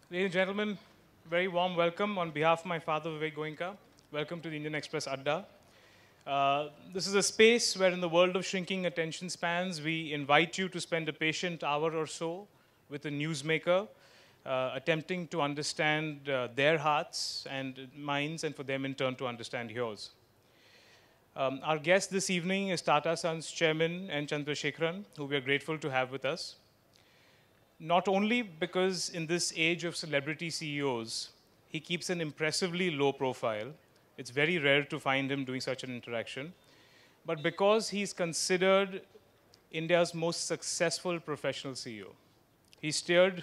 Ladies and gentlemen, very warm welcome on behalf of my father, Vivek Goenka. Welcome to the Indian Express Adda. This is a space where, in the world of shrinking attention spans, we invite you to spend a patient hour or so with a newsmaker, attempting to understand their hearts and minds, and for them in turn to understand yours. Our guest this evening is Tata Sons Chairman N Chandrasekaran, who we are grateful to have with us. Not only because in this age of celebrity CEOs, he keeps an impressively low profile. It's very rare to find him doing such an interaction. But because he's considered India's most successful professional CEO. He steered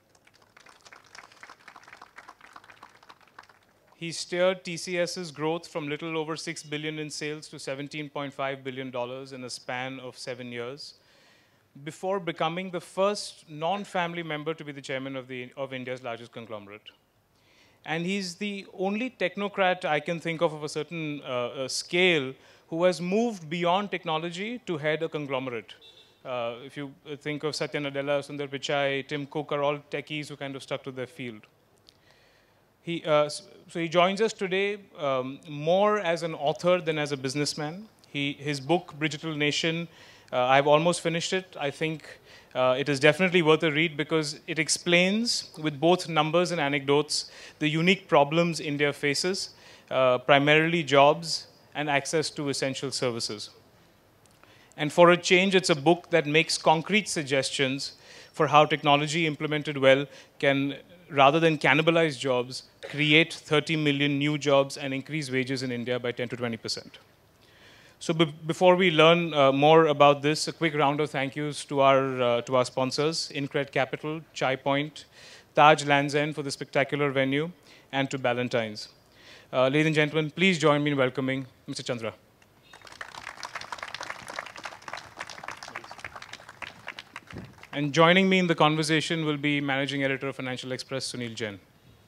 TCS's growth from little over $6 billion in sales to $17.5 billion in a span of 7 years, before becoming the first non-family member to be the chairman of India's largest conglomerate. And he's the only technocrat I can think of a certain scale who has moved beyond technology to head a conglomerate. If you think of Satya Nadella, Sundar Pichai, Tim Cook are all techies who kind of stuck to their field. So he joins us today more as an author than as a businessman. His book, Digital Nation, I've almost finished it. I think it is definitely worth a read because it explains, with both numbers and anecdotes, the unique problems India faces, primarily jobs and access to essential services. And for a change, it's a book that makes concrete suggestions for how technology implemented well can, rather than cannibalize jobs, create 30 million new jobs and increase wages in India by 10 to 20%. So before we learn more about this, a quick round of thank yous to our sponsors, Incred Capital, Chai Point, Taj Lands End for the spectacular venue, and to Ballantynes. Ladies and gentlemen, please join me in welcoming Mr. Chandra. And joining me in the conversation will be Managing Editor of Financial Express, Sunil Jain.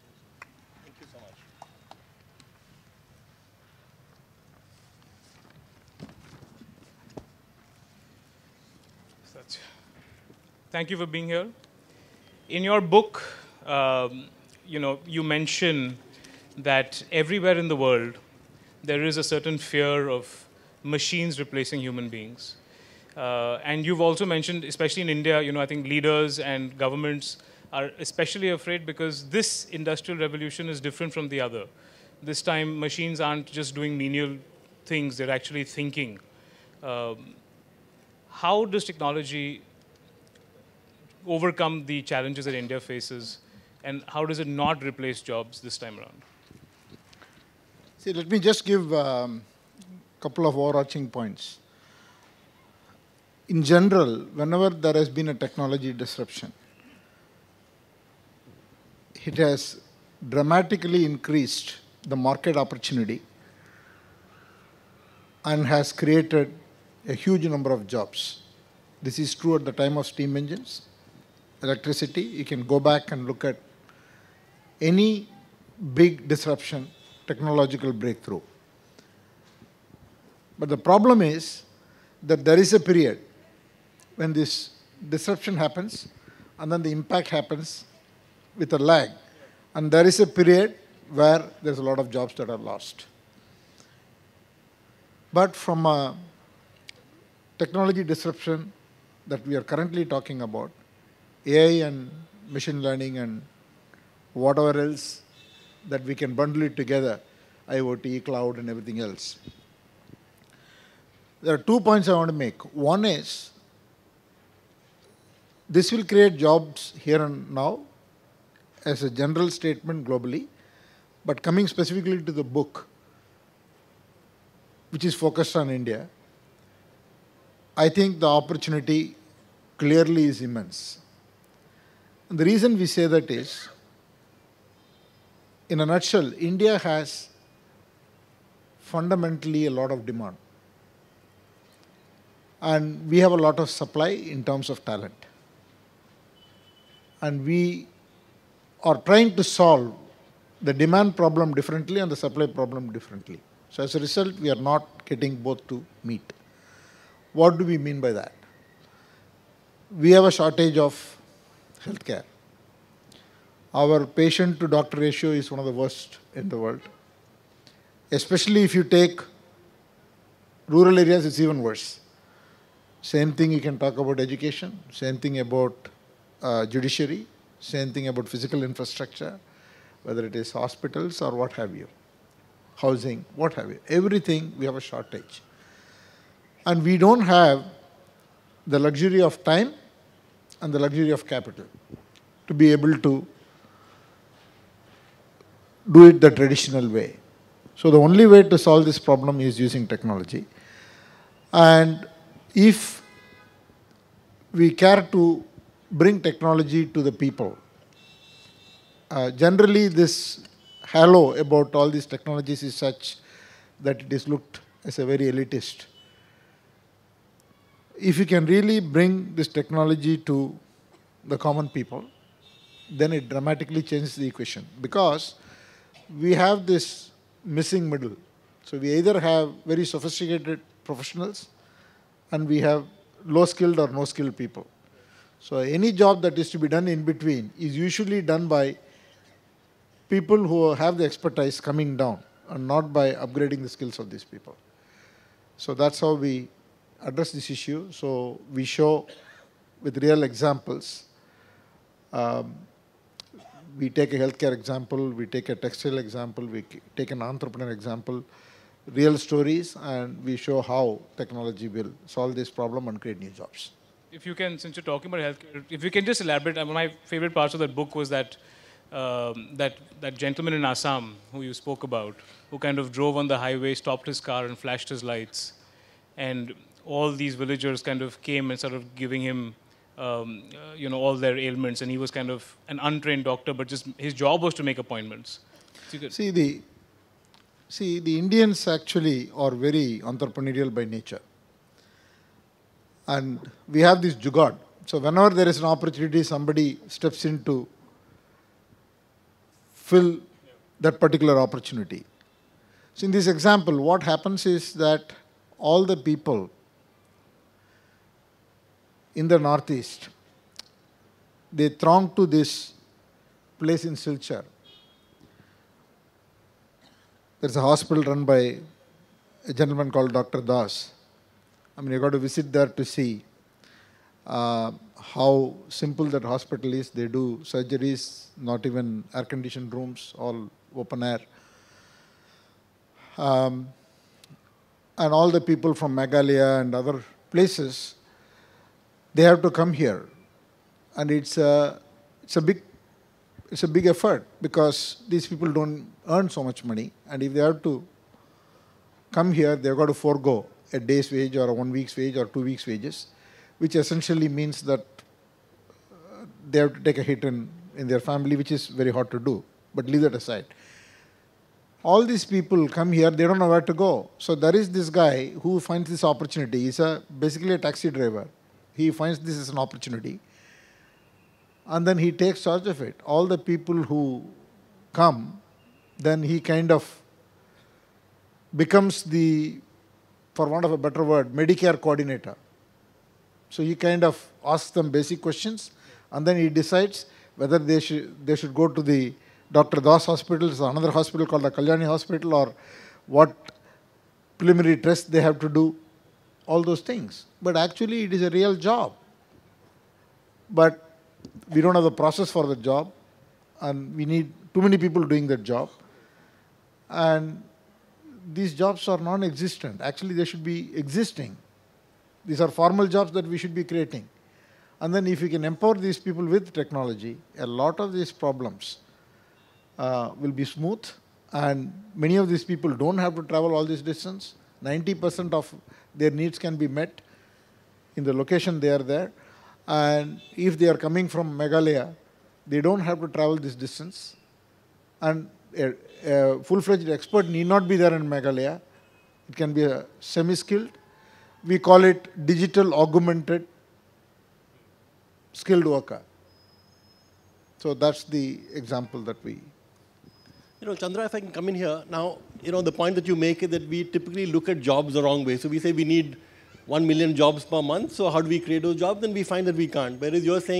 Thank you for being here. In your book, you mention that everywhere in the world, there is a certain fear of machines replacing human beings. And you've also mentioned, especially in India, I think leaders and governments are especially afraid because this industrial revolution is different from the other. This time, machines aren't just doing menial things, they're actually thinking. How does technology overcome the challenges that India faces, and how does it not replace jobs this time around? See, let me just give a couple of overarching points. In general, whenever there has been a technology disruption, it has dramatically increased the market opportunity and has created a huge number of jobs. This is true at the time of steam engines, electricity. You can go back and look at any big disruption, technological breakthrough. But the problem is that there is a period when this disruption happens and then the impact happens with a lag. And there is a period where there's a lot of jobs that are lost. But from a technology disruption that we are currently talking about, AI and machine learning and whatever else that we can bundle it together, IoT, cloud and everything else. There are 2 points I want to make. One is, this will create jobs here and now as a general statement globally, but coming specifically to the book, which is focused on India, I think the opportunity clearly is immense. And the reason we say that is, in a nutshell, India has fundamentally a lot of demand. And we have a lot of supply in terms of talent. And we are trying to solve the demand problem differently and the supply problem differently. So as a result, we are not getting both to meet. What do we mean by that? We have a shortage of healthcare. Our patient to doctor ratio is one of the worst in the world. Especially if you take rural areas, it's even worse. Same thing you can talk about education, same thing about judiciary, same thing about physical infrastructure, whether it is hospitals or what have you, housing, what have you. Everything we have a shortage. And we don't have the luxury of time and the luxury of capital to be able to do it the traditional way. So the only way to solve this problem is using technology. And if we care to bring technology to the people, generally this halo about all these technologies is such that it is looked as a very elitist. If you can really bring this technology to the common people, then it dramatically changes the equation, because we have this missing middle. So we either have very sophisticated professionals and we have low skilled or no skilled people. So any job that is to be done in between is usually done by people who have the expertise coming down and not by upgrading the skills of these people. So that's how we address this issue. So we show with real examples. We take a healthcare example, we take a textile example, we take an entrepreneur example, real stories, and we show how technology will solve this problem and create new jobs. If you can, since you're talking about healthcare, if you can just elaborate. One of my favorite parts of that book was that that gentleman in Assam who you spoke about, who kind of drove on the highway, stopped his car and flashed his lights, and all these villagers kind of came and started giving him all their ailments, and he was kind of an untrained doctor, but just his job was to make appointments. See, the Indians actually are very entrepreneurial by nature. And we have this jugaad. So whenever there is an opportunity, somebody steps in to fill that particular opportunity. So in this example, what happens is that all the people in the northeast, they throng to this place in Silchar. There's a hospital run by a gentleman called Dr. Das. I mean, you got to visit there to see how simple that hospital is. They do surgeries, not even air-conditioned rooms, all open air. And all the people from Meghalaya and other places, they have to come here. And it's a big effort, because these people don't earn so much money. And if they have to come here, they've got to forego a day's wage or a 1 week's wage or 2 weeks' wages, which essentially means that they have to take a hit in their family, which is very hard to do. But leave that aside. All these people come here, they don't know where to go. So there is this guy who finds this opportunity. He's basically a taxi driver. He finds this as an opportunity, and then he takes charge of it. All the people who come, then he kind of becomes the, for want of a better word, Medicare coordinator. So he kind of asks them basic questions, and then he decides whether they should go to the Dr. Das hospital, so another hospital called the Kalyani hospital, or what preliminary tests they have to do, all those things. But actually it is a real job. But we don't have the process for the job, and we need too many people doing that job. And these jobs are non-existent. Actually, they should be existing. These are formal jobs that we should be creating. And then if we can empower these people with technology, a lot of these problems will be smooth, and many of these people don't have to travel all this distance. 90% of their needs can be met in the location they are there. And if they are coming from Meghalaya, they don't have to travel this distance. And a full-fledged expert need not be there in Meghalaya. It can be a semi-skilled. We call it digital augmented skilled worker. So that's the example that we... Chandra, if I can come in here. Now, the point that you make is that we typically look at jobs the wrong way. So we say we need 1 million jobs per month. So how do we create those jobs? Then we find that we can't. Whereas you're saying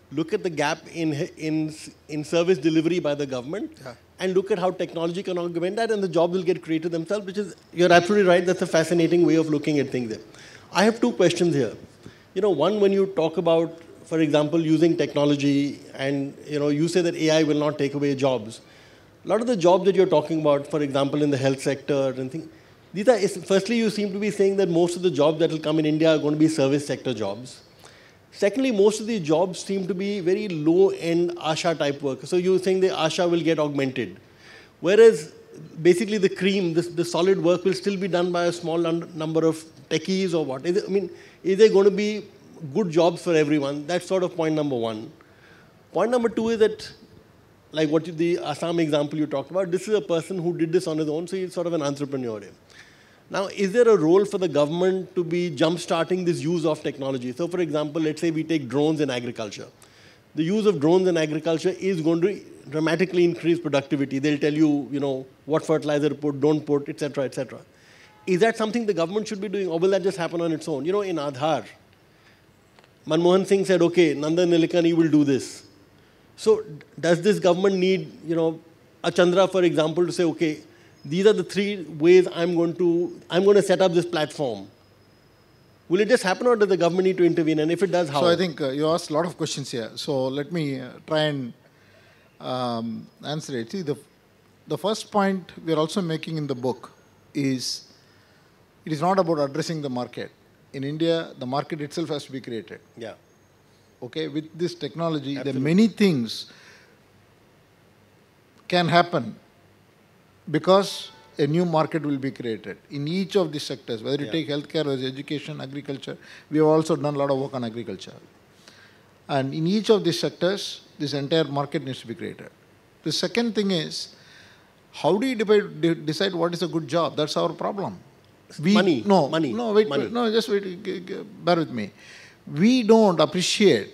look at the gap in service delivery by the government, and look at how technology can augment that, and the jobs will get created themselves, which is, you're absolutely right, that's a fascinating way of looking at things there. I have two questions here. One, when you talk about, for example, using technology, and you say that AI will not take away jobs. A lot of the jobs that you're talking about, for example, in the health sector and things, these are, firstly, you seem to be saying that most of the jobs that will come in India are going to be service sector jobs. Secondly, most of the jobs seem to be very low-end ASHA type work. So you're saying the ASHA will get augmented. Whereas, basically, the cream, the solid work will still be done by a small number of techies or what? Is there going to be good jobs for everyone? That's sort of point number one. Point number two is that, like the Assam example you talked about, this is a person who did this on his own, so he's sort of an entrepreneur. Now, is there a role for the government to be jump-starting this use of technology? So, for example, let's say we take drones in agriculture. The use of drones in agriculture is going to dramatically increase productivity. They'll tell you, what fertilizer to put, don't put, etc., etc. Is that something the government should be doing, or will that just happen on its own? In Aadhaar, Manmohan Singh said, okay, Nandan Nilekani will do this. So, does this government need, a Chandra, for example, to say, okay, these are the 3 ways I'm going to set up this platform? Will it just happen, or does the government need to intervene? And if it does, how? So I think you asked a lot of questions here. So let me try and answer it. See, the first point we are also making in the book is, it is not about addressing the market. In India, the market itself has to be created. Yeah. Okay, with this technology, Absolutely. there are many things can happen because a new market will be created in each of these sectors, whether you take healthcare or education, agriculture. We have also done a lot of work on agriculture. And in each of these sectors, this entire market needs to be created. The second thing is, how do you decide what is a good job? That's our problem. Money. Just wait, bear with me. We don't appreciate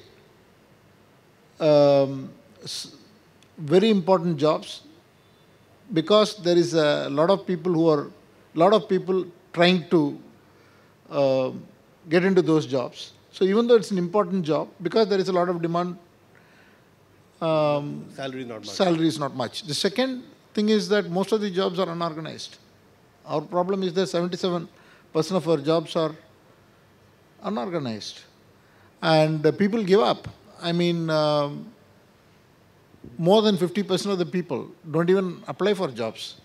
very important jobs, because there is a lot of people trying to get into those jobs. So even though it's an important job, because there is a lot of demand, salary is not much. The second thing is that most of the jobs are unorganized. Our problem is that 77% of our jobs are unorganized. And people give up. More than 50% of the people don't even apply for jobs.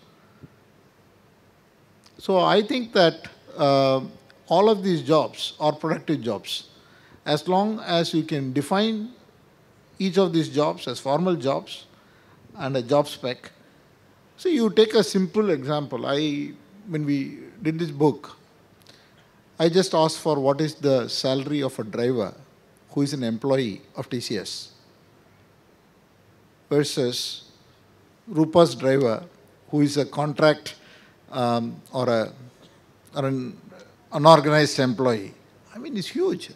So I think that all of these jobs are productive jobs. As long as you can define each of these jobs as formal jobs and a job spec. So you take a simple example. When we did this book, I just asked for what is the salary of a driver who is an employee of TCS versus Rupa's driver, who is a contract or an unorganized employee. It's huge.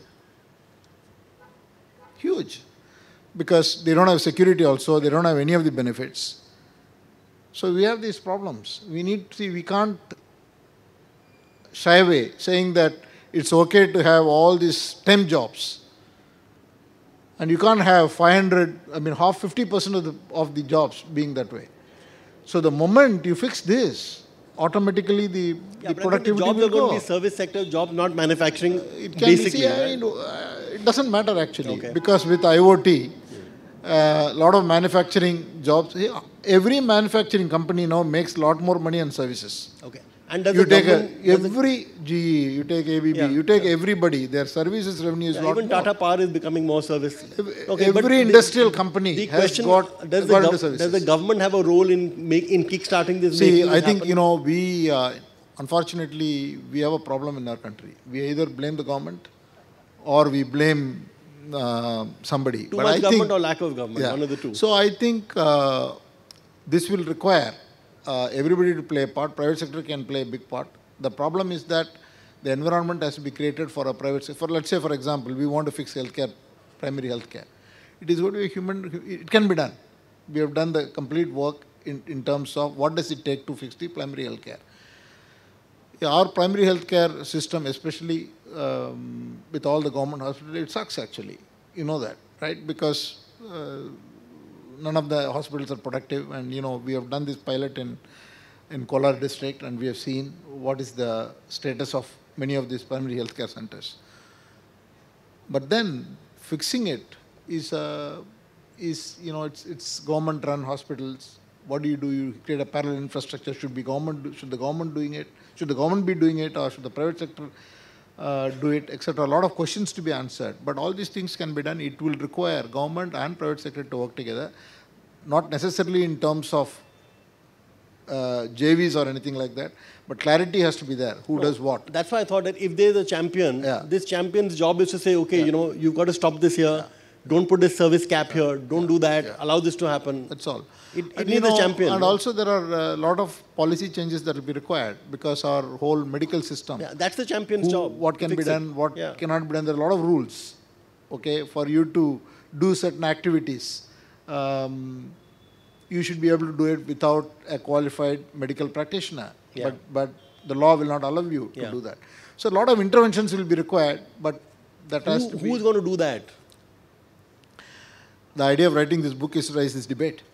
Huge. Because they don't have security also, they don't have any of the benefits. So we have these problems. We can't shy away saying that it's okay to have all these temp jobs. And you can't have 50% of the jobs being that way. So the moment you fix this, automatically the productivity will go. Jobs are going to be service sector jobs, not manufacturing, It can basically. it doesn't matter actually, because with IoT, a lot of manufacturing jobs, every manufacturing company now makes a lot more money on services. Okay. And does you the take government, every GE, you take ABB, you take everybody, their services revenue is a lot even more. Tata Power is becoming more service. Every industrial company has got does into services. Does the government have a role in kick-starting this? See, I think, we, unfortunately, we have a problem in our country. We either blame the government or we blame somebody. Too much government or lack of government, one of the two. So I think this will require everybody to play a part. Private sector can play a big part. The problem is that the environment has to be created for a private sector. Let's say, for example, we want to fix healthcare, primary healthcare. It is going to be it can be done. We have done the complete work in terms of what does it take to fix the primary healthcare. Our primary healthcare system, especially with all the government hospitals, it sucks actually. You know that. right? Because none of the hospitals are productive, and we have done this pilot in Kolar district, and we have seen what is the status of many of these primary healthcare centers. But then fixing it is it's government-run hospitals. What do? You create a parallel infrastructure. Should the government doing it? Should the government be doing it, or should the private sector do it, etc.? A lot of questions to be answered. But all these things can be done. It will require government and private sector to work together, not necessarily in terms of JVs or anything like that, but clarity has to be there. Who does what? That's why I thought that if there's a champion, this champion's job is to say, okay, you've got to stop this here. Don't put this service cap here. Don't do that. Allow this to happen. That's all. It needs a champion. And also there are a lot of policy changes that will be required because our whole medical system. Yeah, that's the champion's job. What can be done, what cannot be done. There are a lot of rules, okay, for you to do certain activities. You should be able to do it without a qualified medical practitioner. Yeah. But the law will not allow you to do that. So a lot of interventions will be required, but that has to be... Who's going to do that? The idea of writing this book is to raise this debate.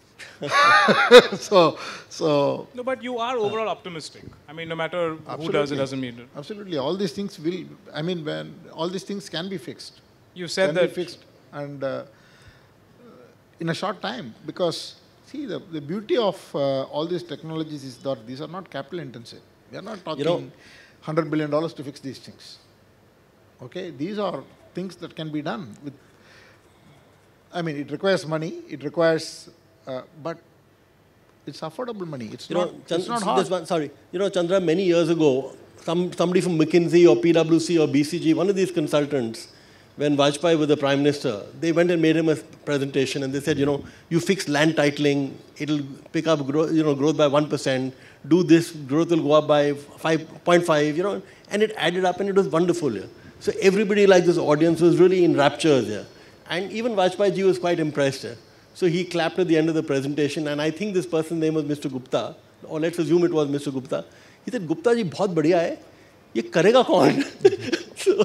No, but you are overall optimistic. I mean, no matter who does it, doesn't mean it. Absolutely. All these things will... I mean, all these things can be fixed. You said can that... be fixed. And in a short time, because... See, the beauty of all these technologies is that these are not capital intensive. We are not talking $100 billion to fix these things. Okay? These are things that can be done with... I mean, it requires money, it requires... but it's affordable money. It's not hard. Sorry. Chandra, many years ago, somebody from McKinsey or PwC or BCG, one of these consultants, when Vajpayee was the Prime Minister, they went and made him a presentation and they said, you fix land titling, it'll pick up growth by 1%, do this, growth will go up by 5.5, and it added up and it was wonderful. Yeah. So everybody like this audience was really in rapture there. And even Vajpayee ji was quite impressed. Yeah. So he clapped at the end of the presentation, and I think this person's name was Mr. Gupta, or let's assume it was Mr. Gupta. He said, Gupta ji, बहुत बढ़िया है, ये करेगा कौन? So,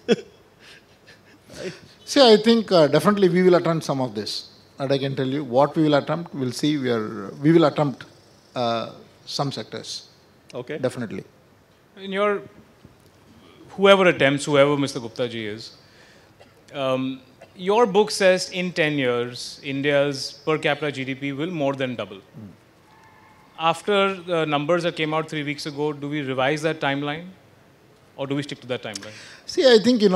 see, I think definitely we will attempt some of this. And I can tell you what we will attempt. We'll see. We will attempt some sectors. Okay. Definitely. In whoever Mr. Gupta ji is, your book says in 10 years, India's per capita GDP will more than double. After the numbers that came out 3 weeks ago, do we revise that timeline? Or do we stick to that timeline? See, I think,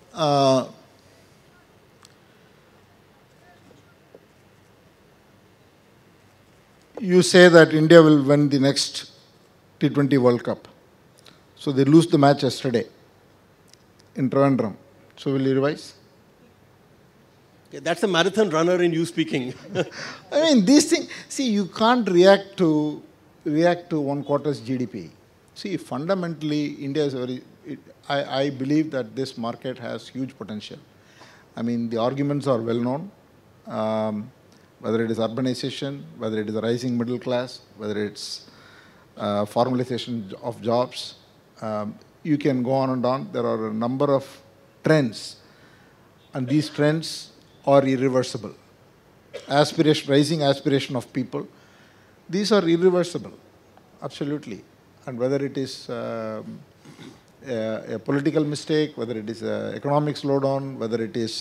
you say that India will win the next T20 World Cup. So they lose the match yesterday in Trivandrum. So will you revise? Okay, that's a marathon runner in you speaking. I mean, these things, see, you can't react to one quarter's GDP. See, fundamentally, India is I believe that this market has huge potential. I mean, the arguments are well known. Whether it is urbanization, whether it is a rising middle class, whether it's formalization of jobs, you can go on and on. There are a number of trends, and these trends are irreversible. Rising aspiration of people, these are irreversible, absolutely. And whether it is a political mistake, whether it is an economic slowdown, whether it is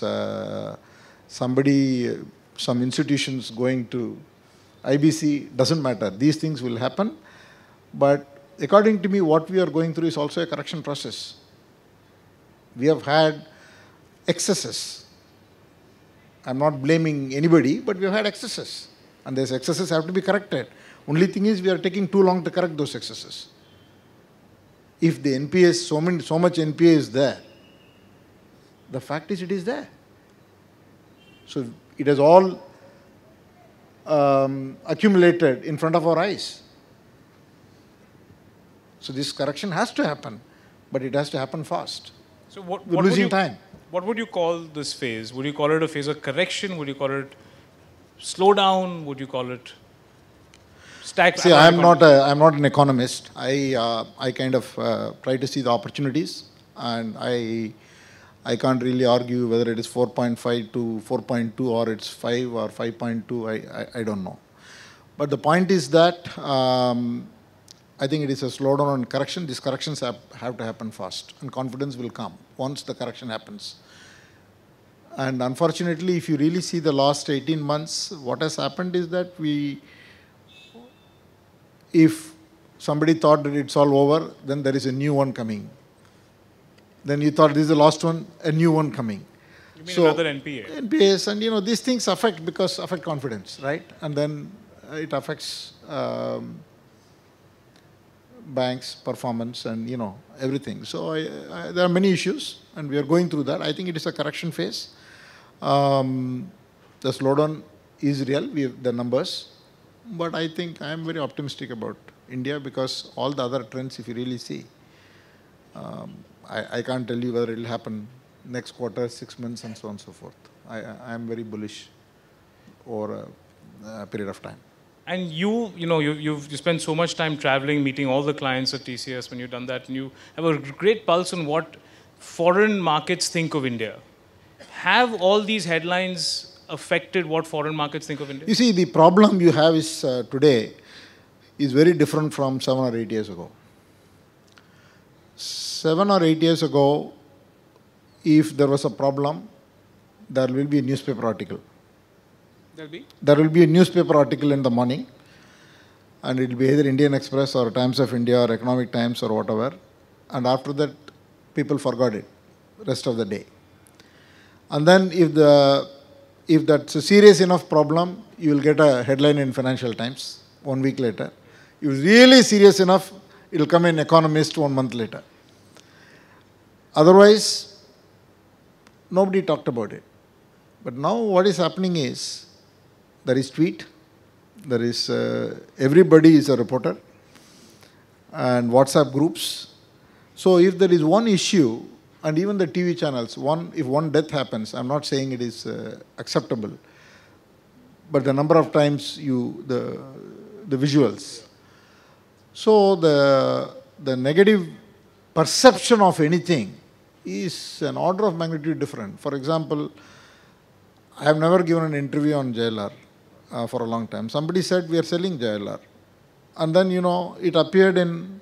some institutions going to IBC, doesn't matter. These things will happen. But according to me, what we are going through is also a correction process. We have had excesses. I'm not blaming anybody, but we have had excesses. And those excesses have to be corrected. Only thing is we are taking too long to correct those excesses. If the NPS, so much NPA is there, the fact is it is there. So it has all accumulated in front of our eyes. So this correction has to happen, but it has to happen fast. So what We're losing time. What would you call this phase? Would you call it a phase of correction? Would you call it slowdown? Would you call it stagnation? See, I'm not an economist. I kind of try to see the opportunities, and I can't really argue whether it is 4.5 to 4.2 or it's 5 or 5.2. I don't know. But the point is that I think it is a slowdown and correction. These corrections have to happen fast, and confidence will come once the correction happens. And unfortunately, if you really see the last 18 months, what has happened is that if somebody thought that it's all over, then there is a new one coming. Then you thought this is the last one, a new one coming. You mean another NPA? NPAs, and these things affect confidence, right? And then it affects banks' performance and everything. So there are many issues, and we are going through that. I think it is a correction phase. The slowdown is real. We have the numbers, but I think I am very optimistic about India because all the other trends, if you really see, I can't tell you whether it will happen next quarter, 6 months, and so on and so forth. I am very bullish over a period of time. And you've spent so much time traveling, meeting all the clients at TCS when you've done that, and you have a great pulse on what foreign markets think of India. Have all these headlines affected what foreign markets think of India? You see, the problem you have is today is very different from 7 or 8 years ago. 7 or 8 years ago, if there was a problem, there will be a newspaper article. There will be a newspaper article in the morning, and it will be either Indian Express or Times of India or Economic Times or whatever. And after that, people forgot it rest of the day. And then if that's a serious enough problem, you will get a headline in Financial Times 1 week later. If it's really serious enough, it will come in Economist 1 month later. Otherwise, nobody talked about it. But now what is happening is, there is tweet, there is everybody is a reporter, and WhatsApp groups. So if there is one issue, and even the TV channels, if one death happens, I'm not saying it is acceptable, but the number of times the visuals. So the negative perception of anything is an order of magnitude different. For example, I have never given an interview on JLR for a long time. Somebody said we are selling JLR. And then, it appeared in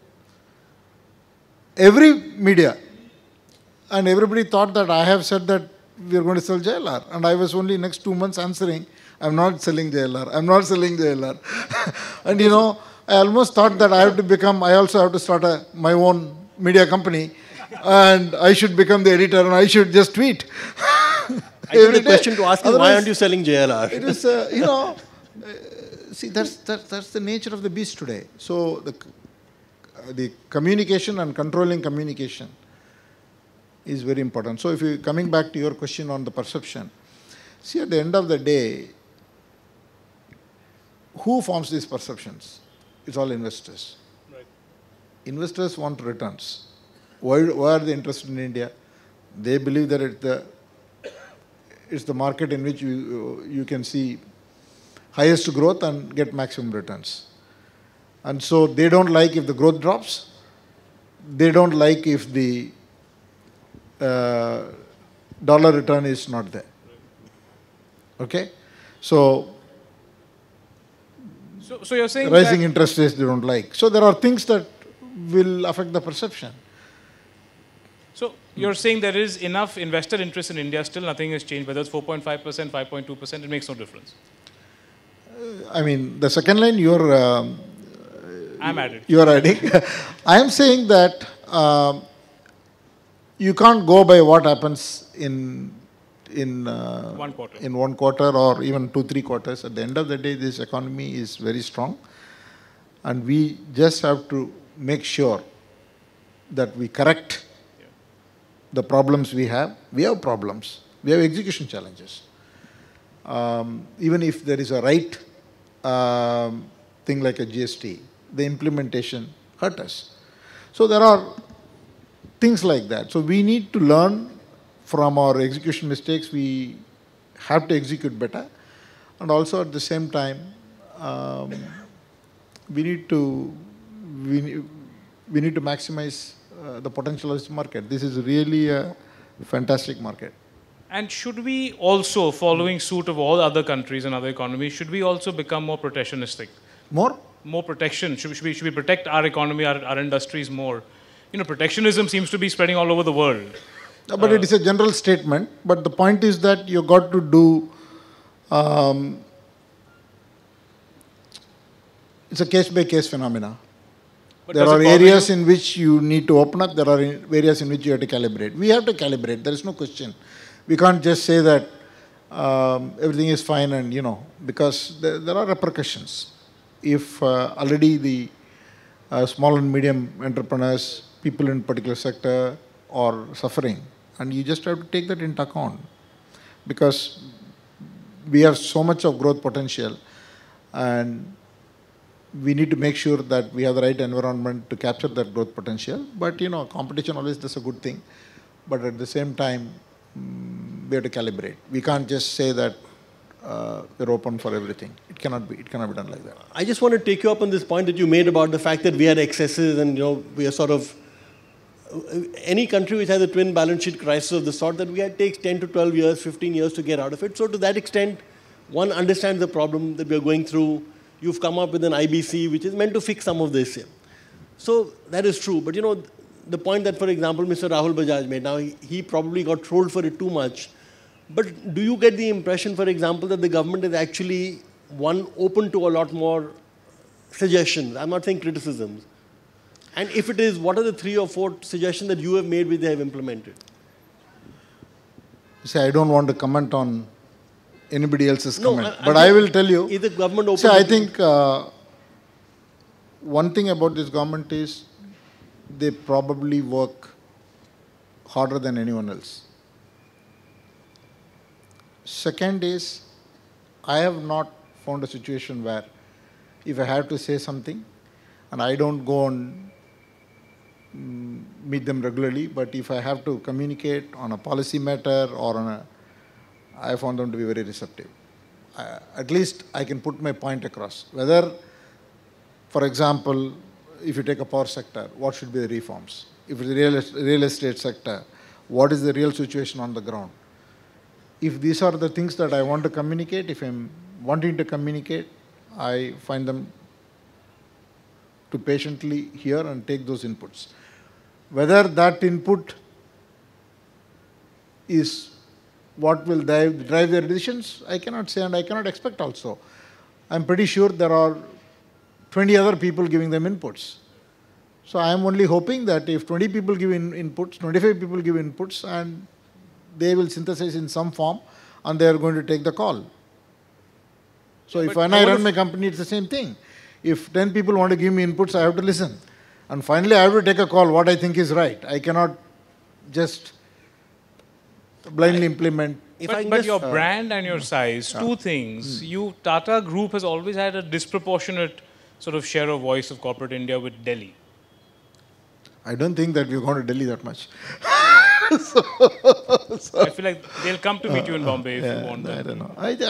every media. And everybody thought that I have said that we are going to sell JLR. And I was only next 2 months answering, I'm not selling JLR. I'm not selling JLR. And, I almost thought that I also have to start my own media company. And I should become the editor and I should just tweet. I think the question to ask is, why aren't you selling JLR? It is, see, that's the nature of the beast today. So the communication and controlling communication is very important. So if you coming back to your question on the perception, see, at the end of the day, who forms these perceptions? It's all investors. Right. Investors want returns. Why are they interested in India? They believe that it's the market in which you can see highest growth and get maximum returns. And so they don't like if the growth drops. They don't like if the dollar return is not there. Okay? So you're saying rising interest rates they don't like. So there are things that will affect the perception. So you're saying there is enough investor interest in India, still nothing has changed, whether it's 4.5%, 5.2%, it makes no difference. I mean, the second line you're I'm adding. You're adding. I am saying that you can't go by what happens in 1 quarter. In 1 quarter or even 2-3 quarters. At the end of the day, this economy is very strong, and we just have to make sure that we correct the problems we have. We have problems. We have execution challenges. Even if there is a right thing like a GST, the implementation hurt us. So there are things like that. So we need to learn from our execution mistakes. We have to execute better. And also at the same time, we need to maximize the potential of this market. This is really a fantastic market. And should we also, following suit of all other countries and other economies, should we also become more protectionistic? More? More protection. Should we protect our economy, our industries more? You know, protectionism seems to be spreading all over the world. But it is a general statement. But the point is that you got to do, it's a case-by-case phenomena. But There does it are bother areas you? in which you need to open up. There are areas in which you have to calibrate. We have to calibrate. There is no question. We can't just say that everything is fine and, you know, because there are repercussions. If already the small and medium entrepreneurs, people in particular sector are suffering, and you just have to take that into account, because we have so much of growth potential, and we need to make sure that we have the right environment to capture that growth potential. But, you know, competition always does a good thing. But at the same time, we have to calibrate. We can't just say that we're open for everything. It cannot be done like that. I just want to take you up on this point that you made about the fact that we had excesses and, you know, we are sort of, any country which has a twin balance sheet crisis of the sort that we had takes 10 to 12 years, 15 years to get out of it. So to that extent, one understands the problem that we are going through. You've come up with an IBC which is meant to fix some of this here. So that is true. But, you know, the point that, for example, Mr. Rahul Bajaj made, now he probably got trolled for it too much. But do you get the impression, for example, that the government is actually, one, open to a lot more suggestions? I'm not saying criticisms. And if it is, what are the 3 or 4 suggestions that you have made which they have implemented? See, I don't want to comment on anybody else's No, comment. But I will tell you. Is the government open? See, I think one thing about this government is they probably work harder than anyone else. Second is, I have not found a situation where if I have to say something, and I don't go and meet them regularly, but if I have to communicate on a policy matter or on a, I found them to be very receptive. At least I can put my point across. Whether, for example, if you take a power sector, what should be the reforms? If it's the real estate sector, what is the real situation on the ground? If these are the things that I want to communicate, if I'm wanting to communicate, I find them to patiently hear and take those inputs. Whether that input is what will drive their decisions, I cannot say, and I cannot expect also. I'm pretty sure there are 20 other people giving them inputs. So I am only hoping that if 20 people give inputs, 25 people give inputs, and they will synthesize in some form, and they are going to take the call. So if when I run my company, it's the same thing. If 10 people want to give me inputs, I have to listen. And finally, I have to take a call, what I think is right. I cannot just blindly implement. But your brand and your size, 2 things. Tata Group has always had a disproportionate sort of share of voice of corporate India with Delhi. I don't think that we're going to Delhi that much. I feel like they'll come to meet you in Bombay if you want them. I don't know.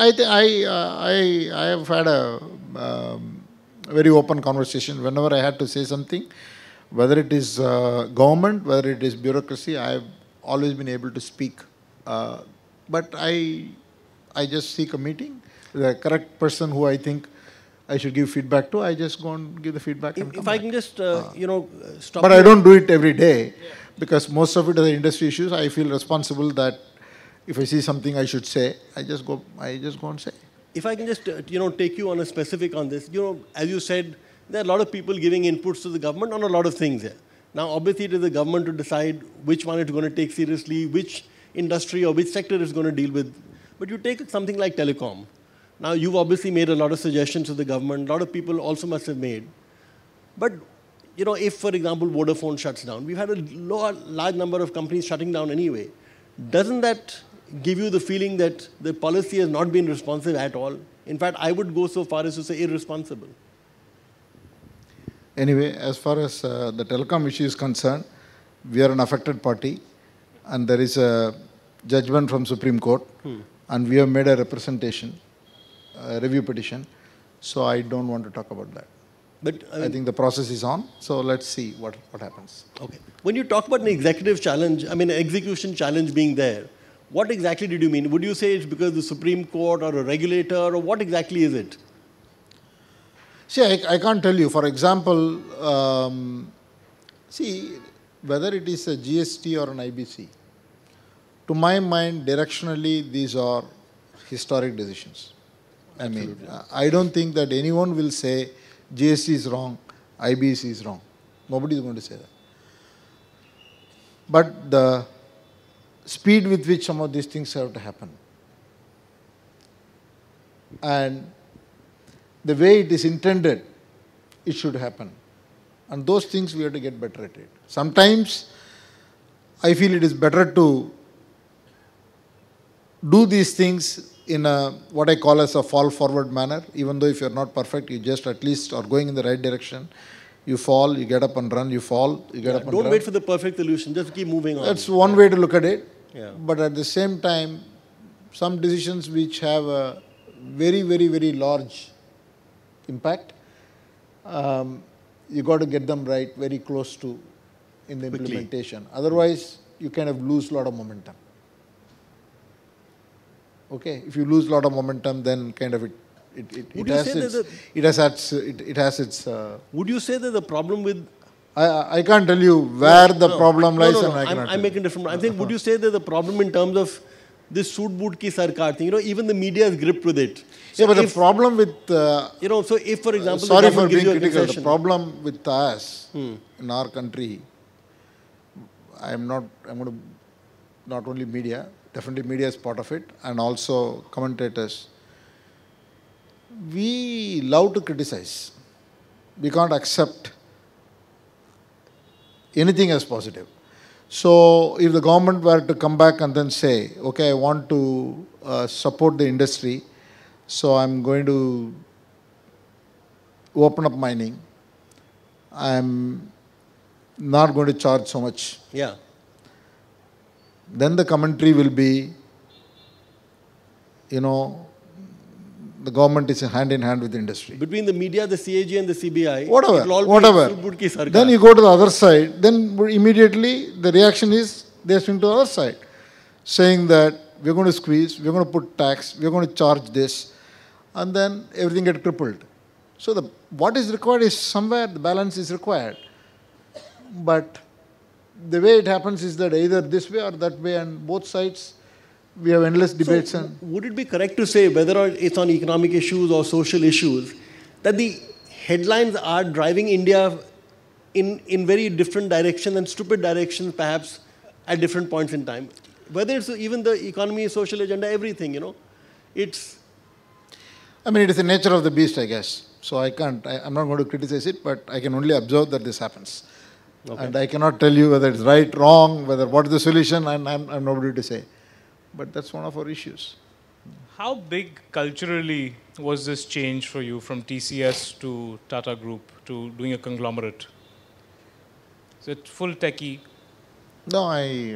I have had a very open conversation. Whenever I had to say something, whether it is government, whether it is bureaucracy, I have always been able to speak. But I just seek a meeting. The correct person who I think I should give feedback to, I just go and give the feedback. If I can just, you know, stop. But I don't do it every day, because most of it are industry issues. I feel responsible that if I see something I should say, I just go and say. If I can just, you know, take you on a specific on this, you know, as you said, there are a lot of people giving inputs to the government on a lot of things here. Now, obviously, it is the government to decide which one it's going to take seriously, which industry or which sector it's going to deal with. But you take something like telecom. Now, you've obviously made a lot of suggestions to the government. A lot of people also must have made. But, you know, if, for example, Vodafone shuts down, we've had a large number of companies shutting down anyway. Doesn't that give you the feeling that the policy has not been responsive at all? In fact, I would go so far as to say irresponsible. Anyway, as far as the telecom issue is concerned, we are an affected party, and there is a judgment from Supreme Court, and we have made a representation, a review petition, so I don't want to talk about that. But I think the process is on. So let's see what happens. Okay. When you talk about an executive challenge, I mean, an execution challenge being there, what exactly did you mean? Would you say it's because the Supreme Court or a regulator, or what exactly is it? See, I can't tell you. For example, see, whether it is a GST or an IBC, to my mind, directionally, these are historic decisions. Absolutely. I mean, I don't think that anyone will say GST is wrong, IBC is wrong. Nobody is going to say that. But the speed with which some of these things have to happen, and the way it is intended, it should happen. And those things we have to get better at it. Sometimes I feel it is better to do these things in a, what I call as a fall forward manner. Even though if you're not perfect, you just at least are going in the right direction. You fall, you get up and run, you fall, you get up and run. Don't wait for the perfect solution, just keep moving on. That's one way to look at it. Yeah. But at the same time, some decisions which have a very, very, very large impact, you got to get them right very close to in the Quickly. implementation. Otherwise, you kind of lose a lot of momentum. Okay, if you lose a lot of momentum, then kind of it has its. Would you say that the problem with I can't tell you where the problem lies, and I cannot. I'm making different. I think would you say that the problem in terms of this suit boot ki sarkar thing, even the media is gripped with it. So yeah, but the problem with so if for example, sorry the for government gives being you a critical. The concession, problem with us in our country, I'm going to not only media, definitely media is part of it, and also commentators. We love to criticize. We can't accept anything as positive. So if the government were to come back and then say, okay, I want to support the industry, so I'm going to open up mining, I'm not going to charge so much. yeah, Then the commentary will be, the government is hand in hand with the industry. between the media, the CAG and the CBI, Whatever, it'll all be whatever. suit boot ki sarkar. Then you go to the other side, then immediately the reaction is they swing to the other side, saying that we're going to squeeze, we're going to put tax, we're going to charge this, and then everything gets crippled. So what is required is somewhere the balance is required. But the way it happens is that either this way or that way, and both sides, we have endless debates. So, and would it be correct to say, whether it's on economic issues or social issues, that the headlines are driving India in very different directions and stupid directions, perhaps, at different points in time? Whether it's even the economy, social agenda, everything, it's... I mean, it is the nature of the beast, I guess. So I'm not going to criticize it, but I can only observe that this happens. Okay. And I cannot tell you whether it's right, wrong, what is the solution, and I'm nobody to say. But that's one of our issues. How big culturally was this change for you from TCS to Tata Group to doing a conglomerate? Is it full techie? No,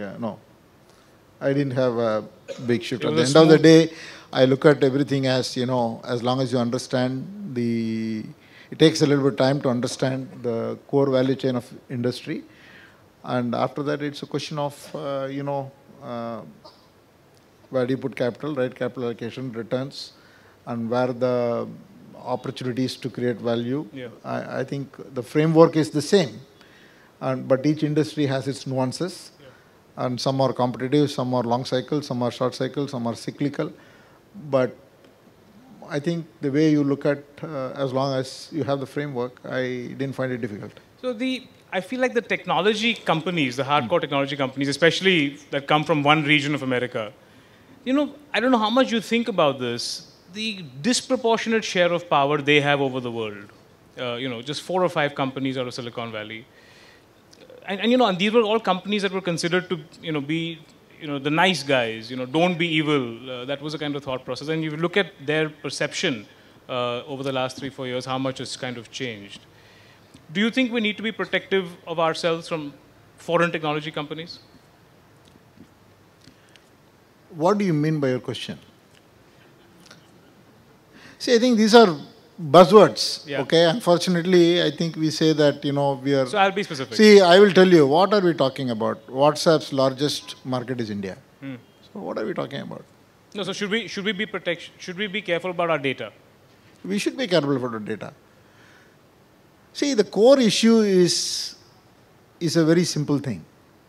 I didn't have a big shift. It At was the a end of the smooth- day, I look at everything as, as long as you understand it takes a little bit of time to understand the core value chain of industry. And after that, it's a question of, where do you put capital, right capital allocation, returns, and where the opportunities to create value. Yeah. I think the framework is the same, but each industry has its nuances. Yeah. And some are competitive, some are long cycle, some are short cycle, some are cyclical. But I think the way you look at, as long as you have the framework, I didn't find it difficult. So I feel like the technology companies, the hardcore technology companies, especially that come from one region of America, I don't know how much you think about this, the disproportionate share of power they have over the world. Just 4 or 5 companies out of Silicon Valley. And these were all companies that were considered to, be, the nice guys, don't be evil. That was a kind of thought process. And you look at their perception over the last 3-4 years, how much has kind of changed. Do you think we need to be protective of ourselves from foreign technology companies? What do you mean by your question? See, I think these are buzzwords. Yeah. Okay, unfortunately, I think we say that, we are... So I'll be specific. See, I will tell you, what are we talking about? WhatsApp's largest market is India. So what are we talking about? No, so should we be careful about our data? We should be careful about the data. See, the core issue is a very simple thing.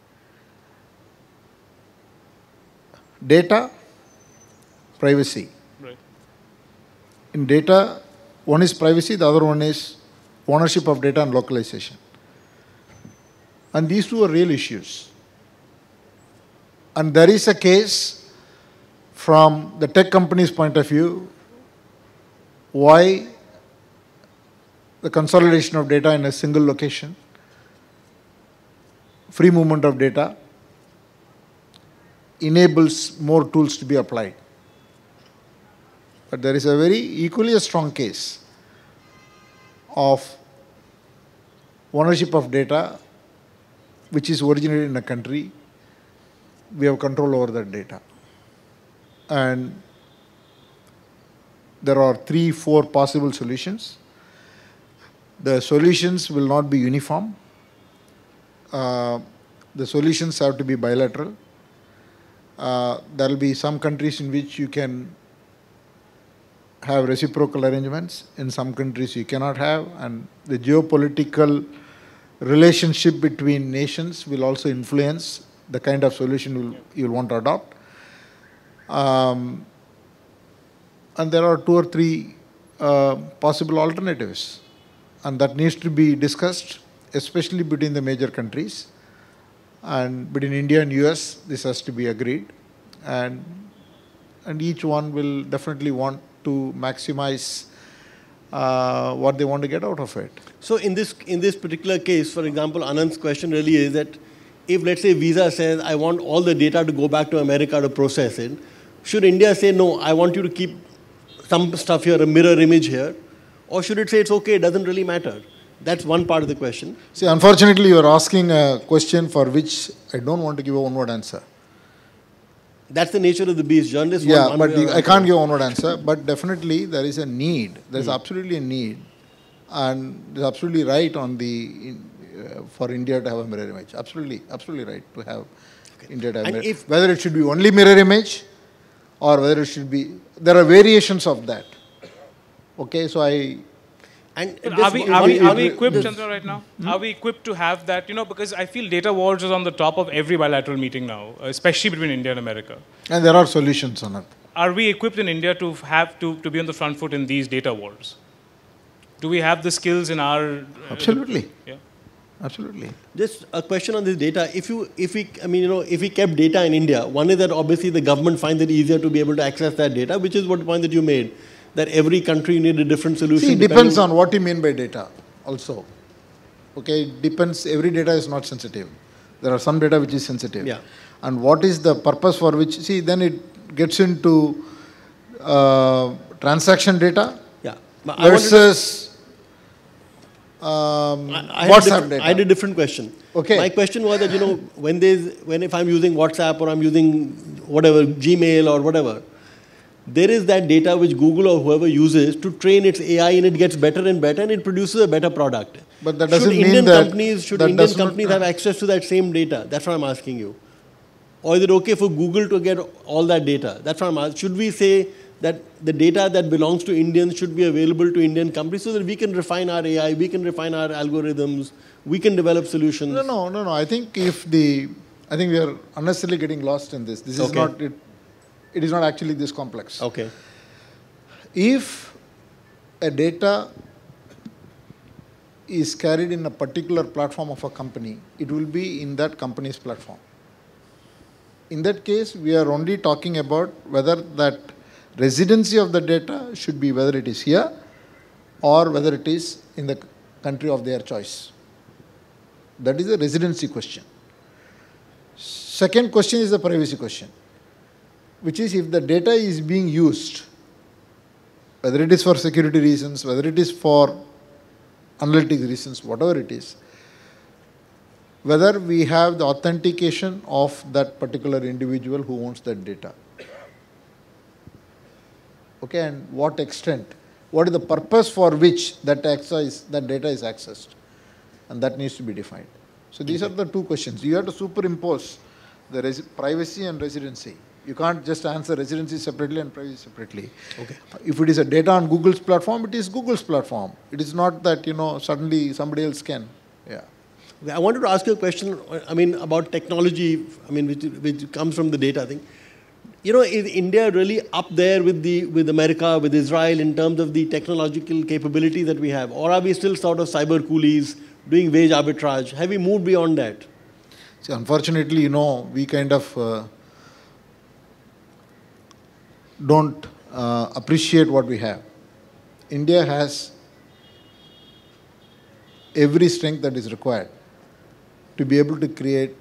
Data, privacy. Right. In data, one is privacy, the other one is ownership of data and localization. And these two are real issues. And there is a case from the tech company's point of view why the consolidation of data in a single location, free movement of data, enables more tools to be applied. But there is a very equally a strong case of ownership of data which is originated in a country. We have control over that data. And there are 3-4 possible solutions. The solutions will not be uniform. The solutions have to be bilateral. There will be some countries in which you can have reciprocal arrangements. In some countries you cannot have. And the geopolitical relationship between nations will also influence the kind of solution you'll want to adopt. And there are 2 or 3 possible alternatives. And that needs to be discussed, especially between the major countries. And between India and US, this has to be agreed. And each one will definitely want to maximize what they want to get out of it. So in this particular case, for example, Anand's question really is that if, let's say, Visa says, I want all the data to go back to America to process it, should India say, no, I want you to keep some stuff here, a mirror image here? Or should it say, it's okay, it doesn't really matter? That's one part of the question. See, unfortunately, you are asking a question for which I don't want to give a one-word answer. That's the nature of the beast. Journalists want one but I can't give a one-word answer. But definitely, there is a need. There is absolutely a need. And it's absolutely right on the for India to have a mirror image. Absolutely right to have India to have mirror. Whether it should be only mirror image or whether it should be... There are variations of that. Okay, so are we equipped, Chandra, right now? Are we equipped to have that? Because I feel data wars is on the top of every bilateral meeting now, especially between India and America. And there are solutions on it. Are we equipped in India to have to be on the front foot in these data wars? Do we have the skills in our... Absolutely. Yeah. Absolutely. Just a question on this data. If we kept data in India, one is that obviously the government finds it easier to be able to access that data, which is what point that you made, that every country needs a different solution. See, it depends on what you mean by data also. Okay, it depends. Every data is not sensitive. There are some data which is sensitive. Yeah. And what is the purpose for which, see, then it gets into transaction data versus WhatsApp data. I had a different question. Okay. My question was that, if I'm using WhatsApp or I'm using whatever, Gmail or whatever, there is that data which Google or whoever uses to train its AI, and it gets better and better and it produces a better product. But that doesn't mean that... Should Indian companies have access to that same data? That's what I'm asking you. Or is it okay for Google to get all that data? That's what I'm asking. Should we say that the data that belongs to Indians should be available to Indian companies so that we can refine our AI, we can refine our algorithms, we can develop solutions? No. I think we are unnecessarily getting lost in this. This is not... It is not actually this complex. Okay. If a data is carried in a particular platform of a company, it will be in that company's platform. In that case, we are only talking about whether that residency of the data should be whether it is here or whether it is in the country of their choice. That is a residency question. Second question is the privacy question, which is if the data is being used, whether it is for security reasons, whether it is for analytic reasons, whatever it is, whether we have the authentication of that particular individual who owns that data. Okay, and what extent what is the purpose for which that data is accessed, and that needs to be defined. So these are the two questions. You have to superimpose the privacy and residency. You can't just answer residency separately and privacy separately. Okay. If it is a data on Google's platform, it is Google's platform. It is not that, suddenly somebody else can. Yeah. Okay, I wanted to ask you a question, about technology, which comes from the data thing. Is India really up there with America, with Israel in terms of the technological capability that we have? Or are we still sort of cyber coolies doing wage arbitrage? Have we moved beyond that? See, unfortunately, we kind of don't appreciate what we have. India has every strength that is required to be able to create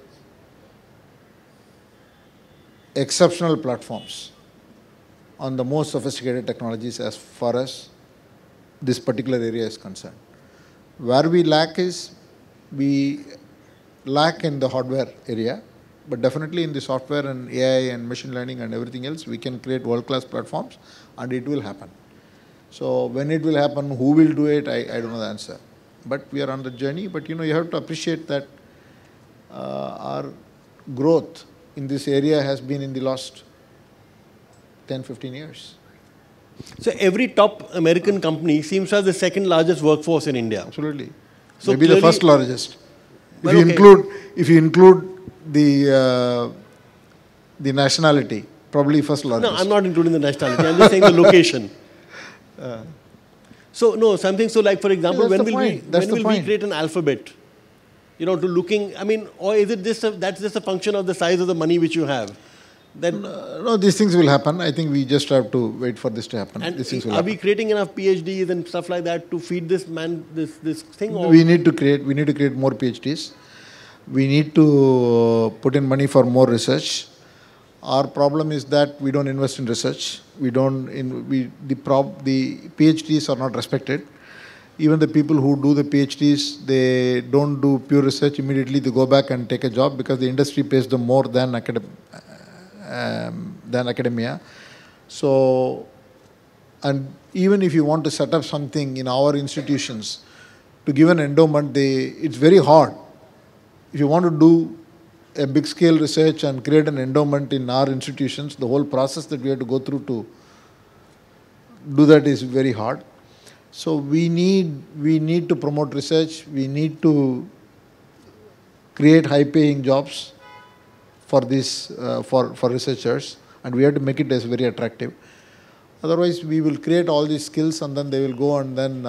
exceptional platforms on the most sophisticated technologies as far as this particular area is concerned. Where we lack is, we lack in the hardware area, but definitely in the software and AI and machine learning and everything else, we can create world-class platforms, and it will happen. So when it will happen, who will do it, I don't know the answer. But we are on the journey, but you have to appreciate that our growth in this area has been in the last 10, 15 years. So every top American company seems to have the second largest workforce in India. Absolutely. So maybe the first largest. Well, if you include the nationality, probably first largest. No, I'm not including the nationality. I'm just saying the location. So no, something so like, for example, when will we create an alphabet? To looking, or is it just that's just a function of the size of the money which you have? No, these things will happen. I think we just have to wait for this to happen. And these things will are happen. we creating enough PhDs and stuff like that to feed this thing? Or? We need to create more PhDs. We need to put in money for more research. Our problem is that we don't invest in research. The PhDs are not respected. Even the people who do the PhDs, they don't do pure research. Immediately they go back and take a job because the industry pays them more than academia. So, and even if you want to set up something in our institutions, to give an endowment, it's very hard. If you want to do a big scale research and create an endowment in our institutions, the whole process that we have to go through to do that is very hard. So we need to promote research. We need to create high-paying jobs for this for researchers, and we have to make it as very attractive. Otherwise, we will create all these skills, and then they will go and then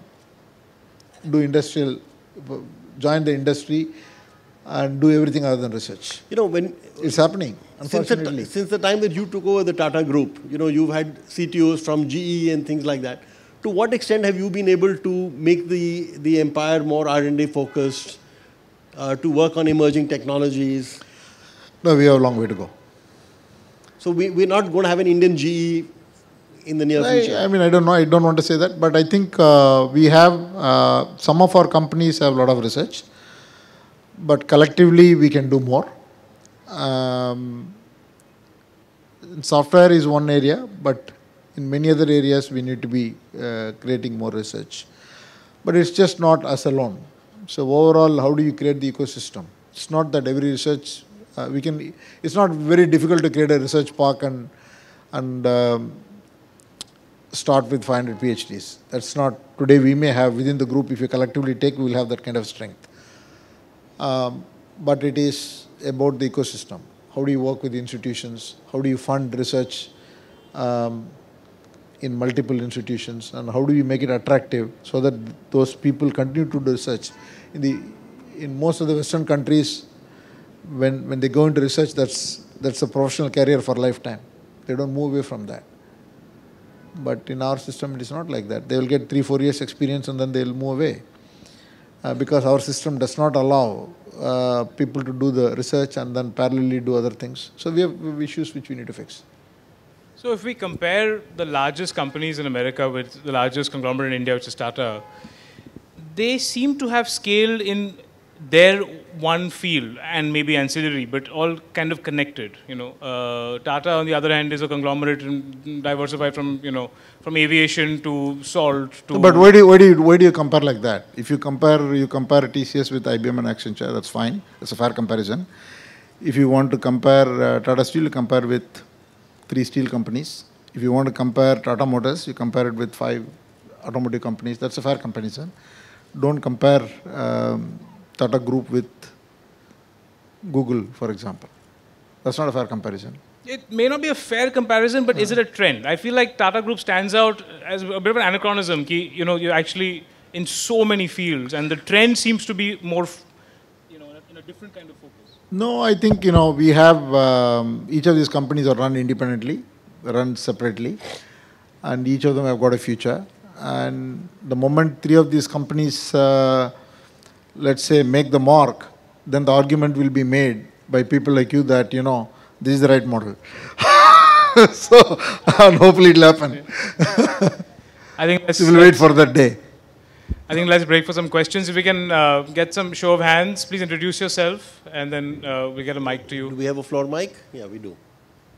join the industry, and do everything other than research. When it's happening, unfortunately. Since the time that you took over the Tata Group, you've had CTOs from GE and things like that. To what extent have you been able to make the empire more R&D focused, to work on emerging technologies? No, we have a long way to go. So we're not going to have an Indian GE in the near future? I don't know. I don't want to say that. But I think we have, some of our companies have a lot of research. But collectively, we can do more. Software is one area, but in many other areas, we need to be creating more research. But it's just not us alone. So overall, how do you create the ecosystem? It's not that every research, it's not very difficult to create a research park and start with 500 PhDs. That's not, today we may have within the group, if you collectively take, we will have that kind of strength. But it is about the ecosystem. How do you work with institutions? How do you fund research in multiple institutions? And how do you make it attractive so that those people continue to do research? In most of the Western countries, when they go into research, that's a professional career for a lifetime. They don't move away from that. But in our system, it is not like that. They will get 3-4 years experience and then they will move away. Because our system does not allow people to do the research and then parallelly do other things. So we have issues which we need to fix. So if we compare the largest companies in America with the largest conglomerate in India, which is Tata, they seem to have scale in they're one field and maybe ancillary, but all kind of connected. Tata, on the other hand, is a conglomerate and diversified from from aviation to salt to. But why do you compare like that? If you compare TCS with IBM and Accenture, that's fine. That's a fair comparison. If you want to compare Tata Steel, you compare with 3 steel companies. If you want to compare Tata Motors, you compare it with 5 automotive companies. That's a fair comparison. Don't compare Tata Group with Google, for example. That's not a fair comparison. It may not be a fair comparison, but is it a trend? I feel like Tata Group stands out as a bit of an anachronism. You're actually in so many fields, and the trend seems to be more, in a different kind of focus. No, I think, we have, each of these companies are run independently, run separately, and each of them have got a future. And the moment 3 of these companies, let's say, make the mark, then the argument will be made by people like you that, this is the right model. So, and hopefully it will happen. I think we will wait for that day. I think let's break for some questions. If we can get some show of hands, please introduce yourself, and then we'll get a mic to you. Do we have a floor mic? Yeah, we do.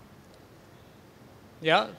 Yeah?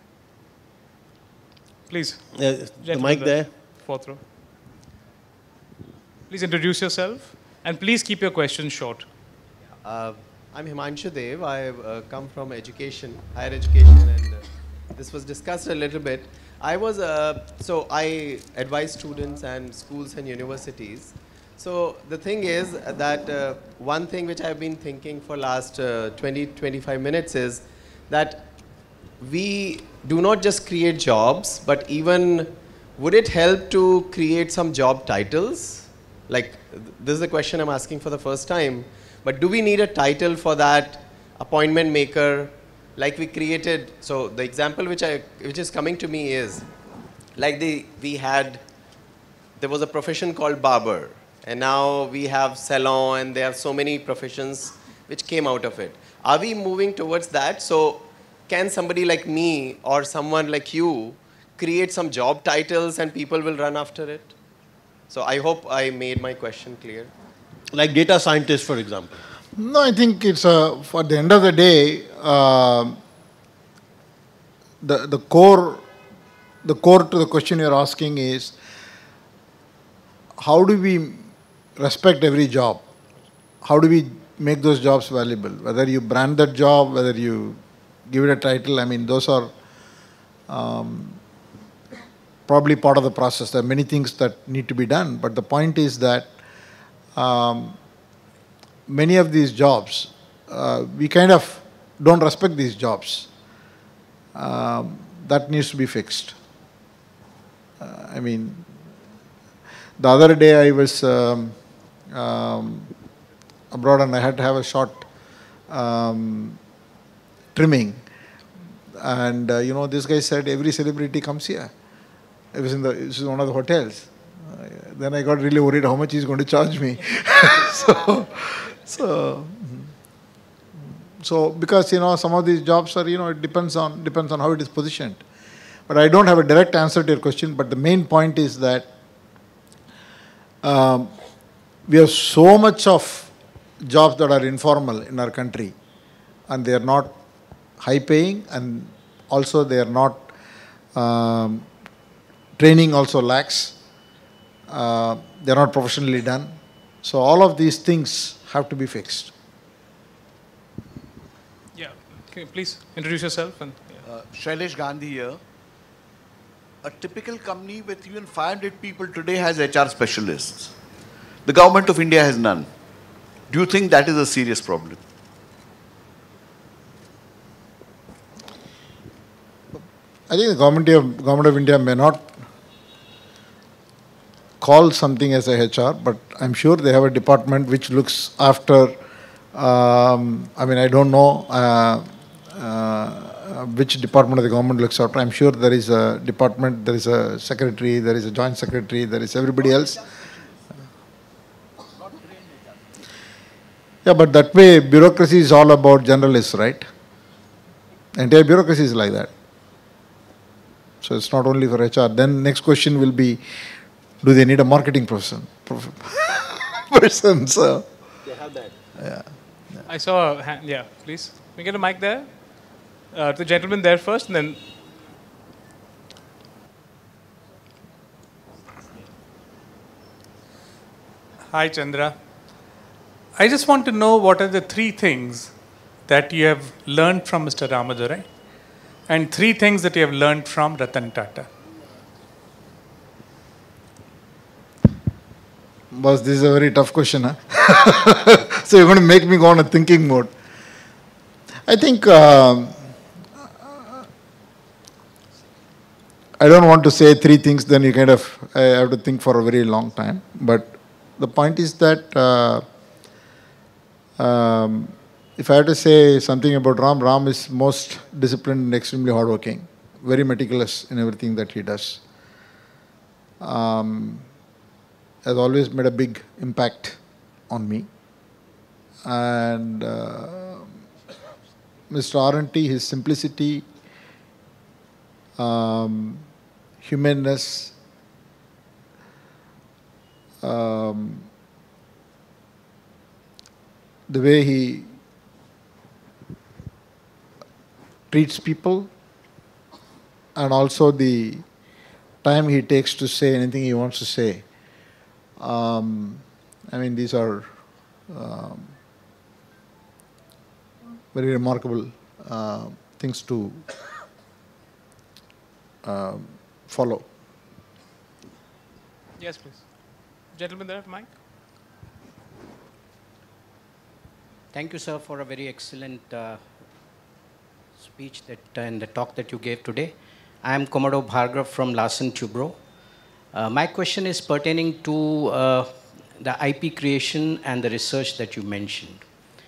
Please. The mic there. 4th row. Please introduce yourself, and please keep your questions short. I'm Himanshu Dev. I come from education, higher education, and this was discussed a little bit. So I advise students and schools and universities. So the thing is that one thing which I've been thinking for last 20-25 minutes is that we do not just create jobs, but even would it help to create some job titles? Like, this is a question I'm asking for the first time, but do we need a title for that appointment maker? Like we created, so the example which is coming to me is, like there was a profession called barber, and now we have salon, and there are so many professions which came out of it. Are we moving towards that? So can somebody like me or someone like you create some job titles and people will run after it? So I hope I made my question clear. Like data scientist, for example. No, I think it's for the end of the day, the core to the question you're asking is, how do we respect every job? How do we make those jobs valuable? Whether you brand that job, whether you give it a title, I mean, those are probably part of the process. There are many things that need to be done, but the point is that many of these jobs, we kind of don't respect these jobs. That needs to be fixed. I mean, the other day I was abroad and I had to have a short trimming. And, this guy said, every celebrity comes here. This is one of the hotels. Then I got really worried how much he's going to charge me. So because, some of these jobs are, it depends on how it is positioned. But I don't have a direct answer to your question, but the main point is that we have so much of jobs that are informal in our country, and they are not high paying, and also they are not, training also lacks, they are not professionally done. So all of these things have to be fixed. Yeah, okay, please introduce yourself. And Shailesh Gandhi here. A typical company with even 500 people today has HR specialists. The government of India has none. Do you think that is a serious problem? I think the government of India may not call something as a HR, but I'm sure they have a department which looks after, I don't know which department of the government looks after. I'm sure there is a department, there is a secretary, there is a joint secretary, there is everybody else. Yeah, but that way bureaucracy is all about generalists, right? Entire bureaucracy is like that. So it's not only for HR. Then next question will be, do they need a marketing person? person. So, They have that. yeah. I saw a hand. Yeah, please. Can we get a mic there? The gentleman there first, and then. Hi, Chandra. I just want to know what are the three things that you have learned from Mr. Ramadurai and three things that you have learned from Ratan Tata. Boss, this is a very tough question, huh? So you're going to make me go on a thinking mode. I think I don't want to say three things, then you kind of I have to think for a very long time. But the point is that if I have to say something about Ram, Ram is most disciplined and extremely hardworking, very meticulous in everything that he does. Has always made a big impact on me. And Mr. R&T, his simplicity, humanness, the way he treats people, and also the time he takes to say anything he wants to say. I mean, these are very remarkable things to follow. Yes, please. Gentleman there, mic. Thank you, sir, for a very excellent speech that and the talk that you gave today. I am Commodore Bhargav from Larsen Tubro. My question is pertaining to the IP creation and the research that you mentioned.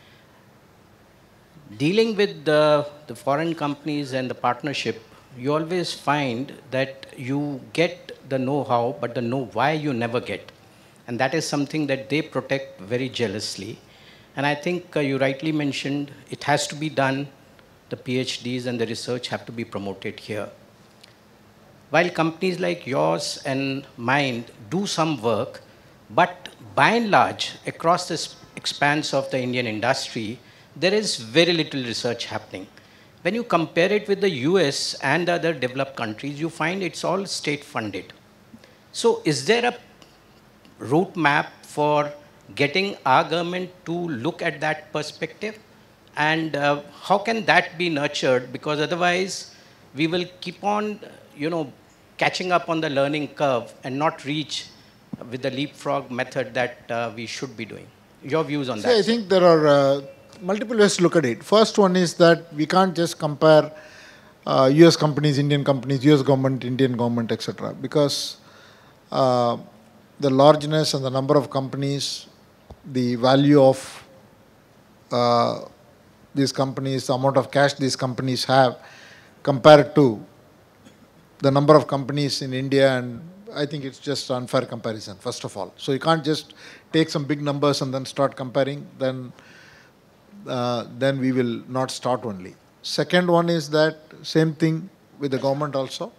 Dealing with the foreign companies and the partnership, you always find that you get the know-how, but the know-why you never get. And that is something that they protect very jealously. And I think you rightly mentioned it has to be done. The PhDs and the research have to be promoted here. While companies like yours and mine do some work, but by and large, across this expanse of the Indian industry, there is very little research happening. When you compare it with the US and the other developed countries, you find it's all state funded. So is there a roadmap for getting our government to look at that perspective? And how can that be nurtured? Because otherwise, we will keep on, catching up on the learning curve and not reach with the leapfrog method that we should be doing. Your views on that? I think there are multiple ways to look at it. First one is that we can't just compare US companies, Indian companies, US government, Indian government, etc. Because the largeness and the number of companies, the value of these companies, the amount of cash these companies have compared to the number of companies in India, and I think it's just unfair comparison, first of all. So you can't just take some big numbers and then start comparing, then we will not start only. Second one is that same thing with the government also.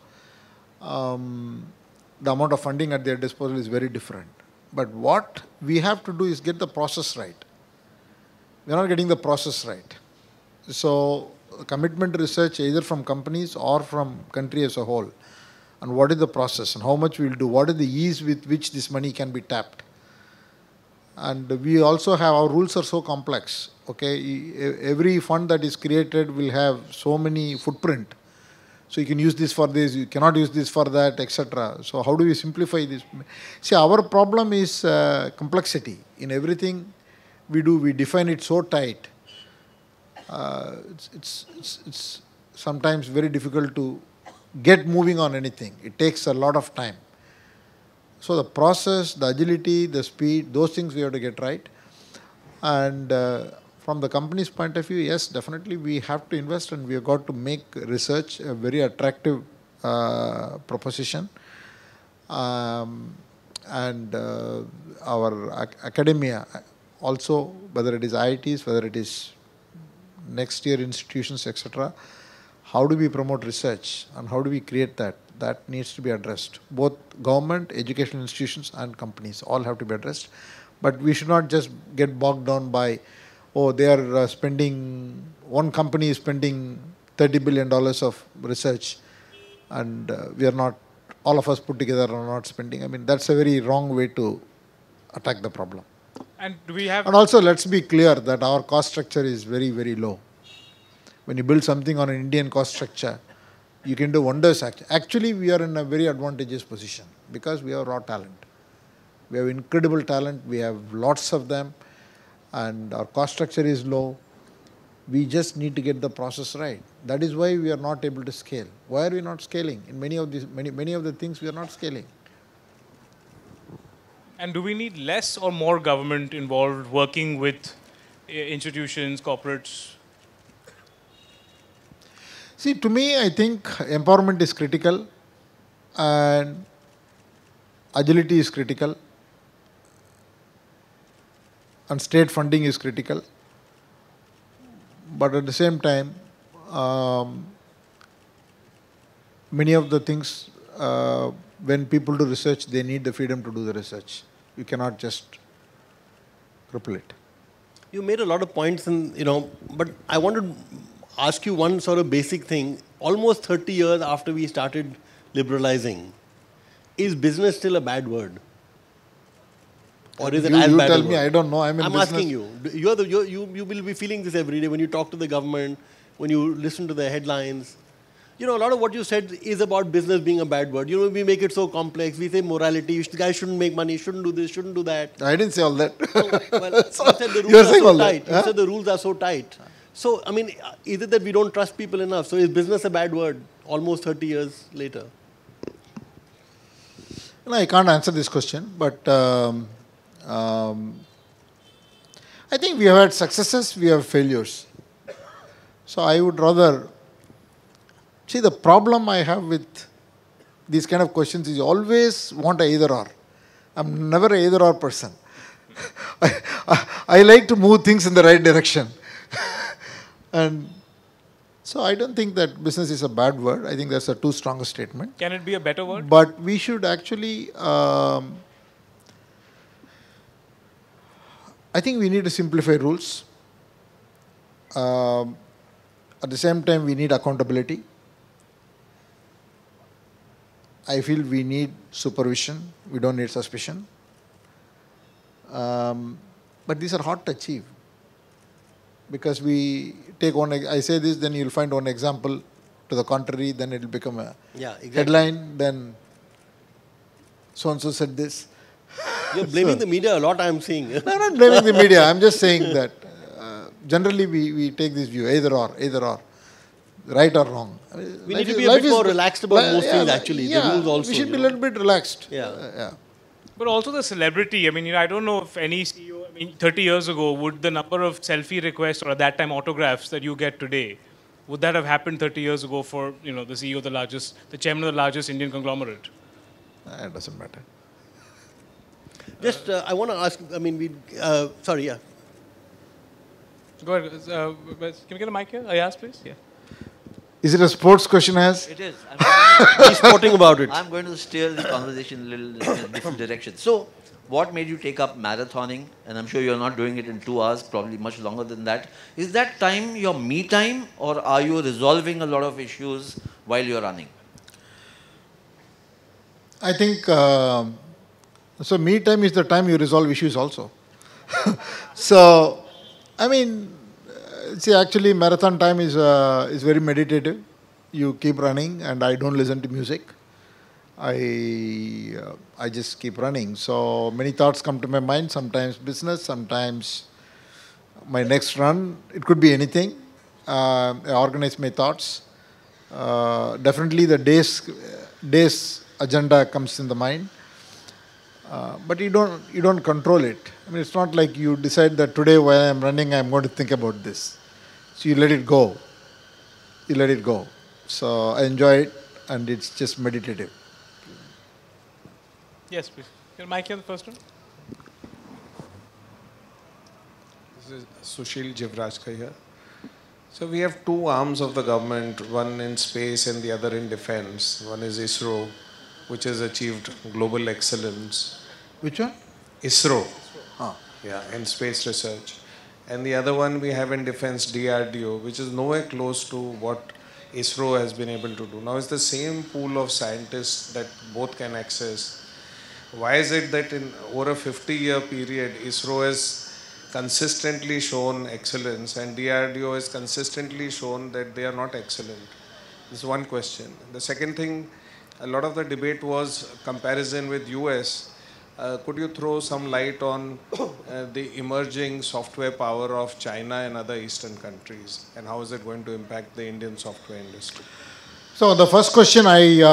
The amount of funding at their disposal is very different. But what we have to do is get the process right. We are not getting the process right. So commitment to research either from companies or from country as a whole. And what is the process and how much we will do? What is the ease with which this money can be tapped? And we also have, our rules are so complex. Okay, every fund that is created will have so many footprint. So you can use this for this, you cannot use this for that, etc. So how do we simplify this? See, our problem is complexity. In everything we do, we define it so tight. It's sometimes very difficult to get moving on anything. It takes a lot of time. So the process, the agility, the speed, those things we have to get right. And from the company's point of view, yes, definitely we have to invest and we have got to make research a very attractive proposition. And our academia also, whether it is IITs, whether it is next year institutions, etc., how do we promote research and how do we create that? That needs to be addressed. Both government, educational institutions and companies all have to be addressed. But we should not just get bogged down by, oh, they are spending, one company is spending $30 billion of research and we are not, all of us put together are not spending. I mean, that's a very wrong way to attack the problem. And do we have... And also, let's be clear that our cost structure is very, very low. When you build something on an Indian cost structure, you can do wonders. Actually, we are in a very advantageous position because we have raw talent. We have incredible talent. We have lots of them. And our cost structure is low. We just need to get the process right. That is why we are not able to scale. Why are we not scaling? In many of the things, we are not scaling. And do we need less or more government involved working with institutions, corporates? See, to me, I think empowerment is critical and agility is critical and state funding is critical. But at the same time, many of the things, when people do research, they need the freedom to do the research. You cannot just cripple it. You made a lot of points, and but I want to ask you one sort of basic thing. Almost 30 years after we started liberalizing, is business still a bad word? Or is it as you bad tell as me, word? I don't know. I'm asking you. You will be feeling this every day when you talk to the government, when you listen to the headlines. A lot of what you said is about business being a bad word. We make it so complex. We say morality. Guys shouldn't make money. Shouldn't do this. Shouldn't do that. I didn't say all that. Well, you said the rules are so tight. You said the rules are so tight. So, I mean, is it that we don't trust people enough? So, is business a bad word almost 30 years later? No, I can't answer this question, but I think we have had successes, we have failures. So I would rather... See, the problem I have with these kind of questions is you always want a either or. I'm never a either or person. I like to move things in the right direction. And so I don't think that business is a bad word. I think that's a too strong a statement. Can it be a better word? But we should actually... I think we need to simplify rules. At the same time, we need accountability. I feel we need supervision. We don't need suspicion. But these are hard to achieve. Because we take one, I say this, then you'll find one example to the contrary, then it will become a headline, then so-and-so said this. You're blaming the media a lot, I'm seeing. No, I'm not blaming the media. I'm just saying that generally we take this view, either or, right or wrong. We need to be a bit more relaxed about most things, actually. Yeah, the rules also. We should be a little bit relaxed. Yeah. But also the celebrity. I mean, I don't know if any CEO, 30 years ago, would the number of selfie requests or at that time autographs that you get today, would that have happened 30 years ago for, the CEO of the chairman of the largest Indian conglomerate? It doesn't matter. Just, I want to ask, sorry, yeah. Go ahead. Can we get a mic here? Ayaz, please. Yeah. Is it a sports question, Ayaz? It is. He's sporting about it. I'm going to steer the conversation in a different direction. So, what made you take up marathoning? And I'm sure you're not doing it in 2 hours, probably much longer than that. Is that time your me time, or are you resolving a lot of issues while you're running? I think, so me time is the time you resolve issues also. So, I mean, see, actually marathon time is very meditative. You keep running and I don't listen to music. I just keep running. So many thoughts come to my mind, sometimes business, sometimes my next run. It could be anything. I organize my thoughts. Definitely the day's agenda comes in the mind. But you don't control it. I mean, it's not like you decide that today while I'm running, I'm going to think about this. So you let it go. You let it go. So I enjoy it, and it's just meditative. Yes, please. Can mic here, the first one? This is Sushil Jivrajka here. So we have two arms of the government, one in space and the other in defense. One is ISRO, which has achieved global excellence. Which one? ISRO. Yeah, in space research. And the other one we have in defense, DRDO, which is nowhere close to what ISRO has been able to do. Now it's the same pool of scientists that both can access. Why is it that in over a 50-year period, ISRO has consistently shown excellence and DRDO has consistently shown that they are not excellent? This is one question. The second thing, a lot of the debate was comparison with US. Could you throw some light on the emerging software power of China and other Eastern countries, and how is it going to impact the Indian software industry? So the first question,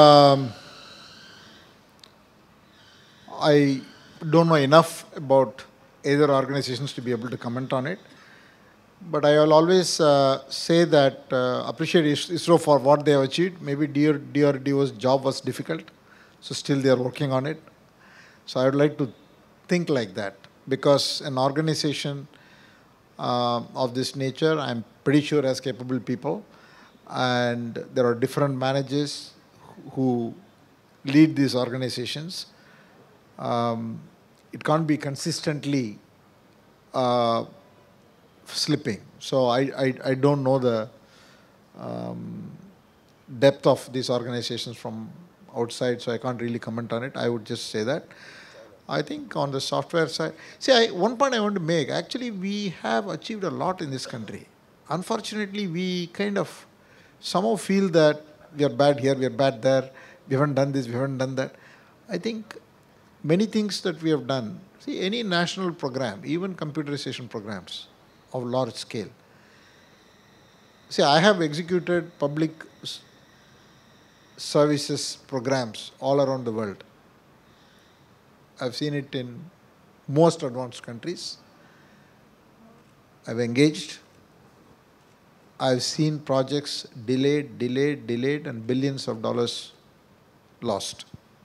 I don't know enough about either organizations to be able to comment on it, but I will always say that appreciate ISRO for what they have achieved. Maybe DRDO's job was difficult, so still they are working on it. So I would like to think like that, because an organization of this nature, I'm pretty sure has capable people, and there are different managers who lead these organizations. It can't be consistently slipping. So I don't know the depth of these organizations from outside, so I can't really comment on it. I would just say that. I think on the software side, see, one point I want to make, actually we have achieved a lot in this country. Unfortunately, we kind of somehow feel that we are bad here, we are bad there, we haven't done this, we haven't done that. I think many things that we have done, see, any national program, even computerization programs of large scale. See, I have executed public services programs all around the world. I've seen it in most advanced countries. I've engaged. I've seen projects delayed, and billions of dollars lost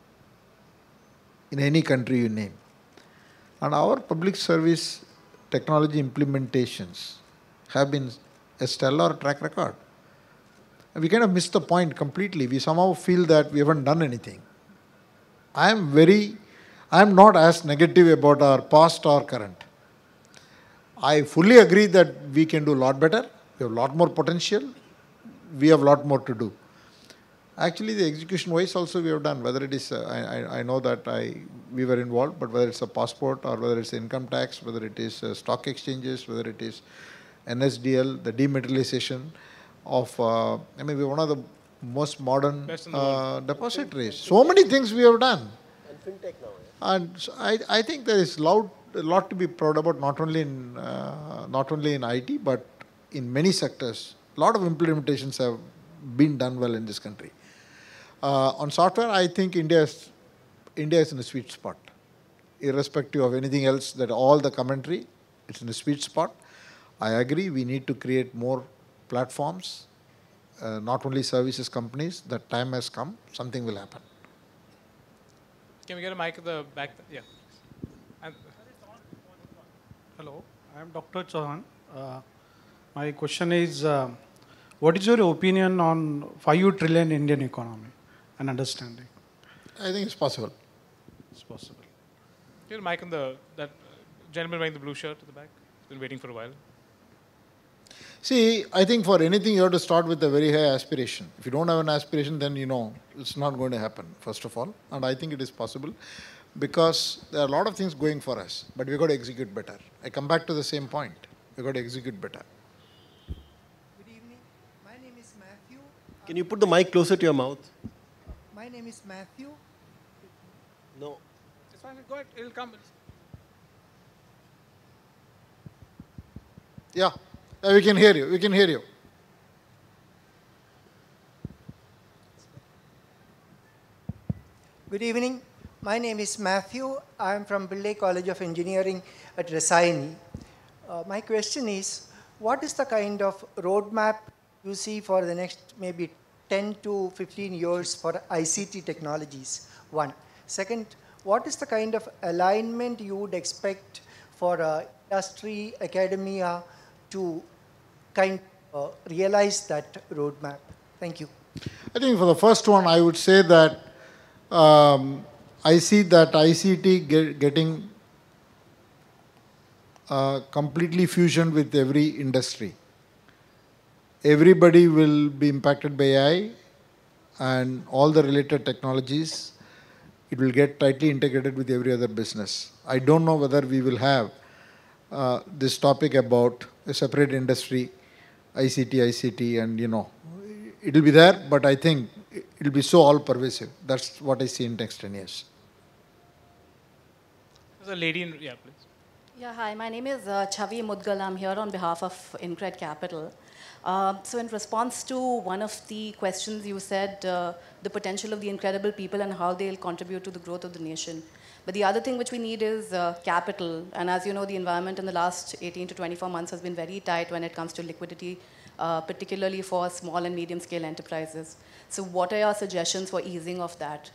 in any country you name. And our public service technology implementations have been a stellar track record. And we kind of missed the point completely. We somehow feel that we haven't done anything. I am not as negative about our past or current. I fully agree that we can do a lot better. We have a lot more potential. We have a lot more to do. Actually, the execution-wise also we have done, whether it is, I know that we were involved, but whether it's a passport or whether it's income tax, whether it is stock exchanges, whether it is NSDL, the dematerialization of, we're one of the most modern depositories. So many things we have done. And fintech now. And so I think there is a lot to be proud about, not only in IT, but in many sectors. A lot of implementations have been done well in this country. On software, I think India is in a sweet spot, irrespective of anything else. That all the commentary, it's in a sweet spot. I agree. We need to create more platforms, not only services companies. The time has come. Something will happen. Can we get a mic at the back? Yeah. Hello, I am Dr. Chauhan. My question is, what is your opinion on 5 trillion Indian economy and understanding? I think it's possible. It's possible. Get a mic on that gentleman wearing the blue shirt at the back. He's been waiting for a while. See, I think for anything you have to start with a very high aspiration. If you don't have an aspiration, then it's not going to happen, first of all. And I think it is possible because there are a lot of things going for us, but we've got to execute better. I come back to the same point. We've got to execute better. Good evening. My name is Matthew. Can you put the mic closer to your mouth? My name is Matthew. No. It's fine. Go ahead. It'll come. Yeah. We can hear you. We can hear you. Good evening. My name is Matthew. I am from Pillai College of Engineering at Rasaini. My question is, what is the kind of roadmap you see for the next maybe 10 to 15 years for ICT technologies? One. Second, what is the kind of alignment you would expect for industry, academia to kind of realize that roadmap? Thank you. I think for the first one, I would say that I see that ICT getting completely fusioned with every industry. Everybody will be impacted by AI and all the related technologies. It will get tightly integrated with every other business. I don't know whether we will have this topic about a separate industry, ICT, and it will be there, but I think it will be so all pervasive. That's what I see in next 10 years. There's a lady in, yeah, please. Yeah, hi, my name is Chavi Mudgal. I'm here on behalf of Incred Capital. So in response to one of the questions, you said the potential of the incredible people and how they'll contribute to the growth of the nation. But the other thing which we need is capital. And as you know, the environment in the last 18 to 24 months has been very tight when it comes to liquidity, particularly for small and medium scale enterprises. So what are your suggestions for easing of that?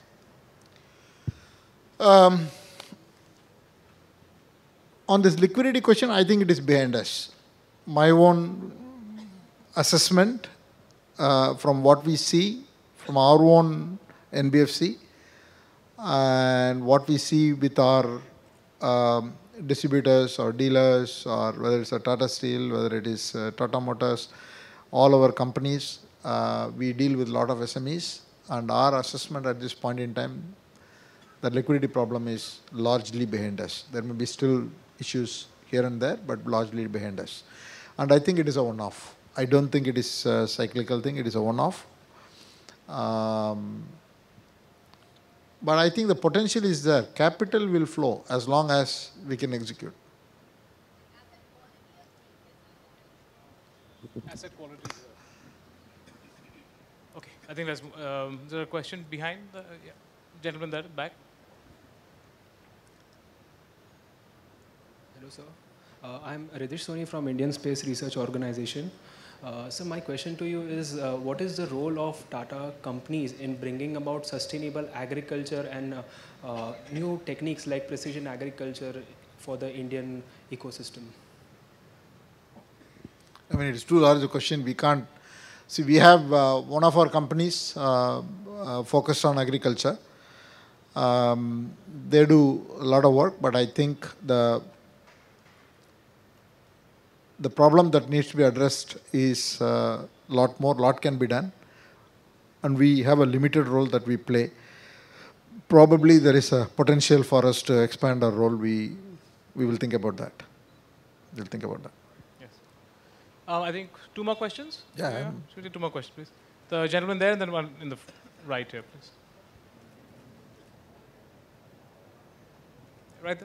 On this liquidity question, I think it is behind us. My own assessment from what we see from our own NBFC and what we see with our distributors or dealers, or whether it's a Tata Steel, whether it is Tata Motors, all our companies, we deal with a lot of SMEs, and our assessment at this point in time, the liquidity problem is largely behind us. There may be still issues here and there, but largely behind us. And I think it is a one-off. I don't think it is a cyclical thing, it is a one-off. But I think the potential is there. Capital will flow as long as we can execute. Asset quality. Okay, I think that's, is there a question behind the gentleman there at the back? Hello, sir. I'm Ridish Soni from Indian Space Research Organization. So my question to you is, what is the role of Tata companies in bringing about sustainable agriculture and new techniques like precision agriculture for the Indian ecosystem? I mean, it's too large a question. We can't. See, we have one of our companies focused on agriculture. They do a lot of work, but I think the problem that needs to be addressed is a lot can be done. And we have a limited role that we play. Probably there is a potential for us to expand our role. We will think about that. We'll think about that. Yes. I think two more questions? Yeah. Should we do two more questions, please? The gentleman there and then one in the right here, please. Right there.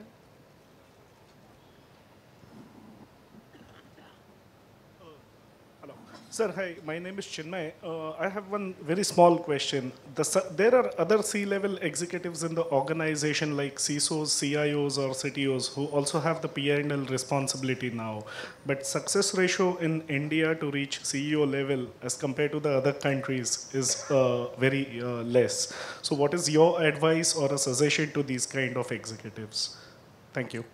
Sir, hi, my name is Chinmay. I have one very small question. There are other C-level executives in the organization like CISOs, CIOs or CTOs who also have the P&L responsibility now. But success ratio in India to reach CEO level as compared to the other countries is very less. So what is your advice or a suggestion to these kind of executives? Thank you.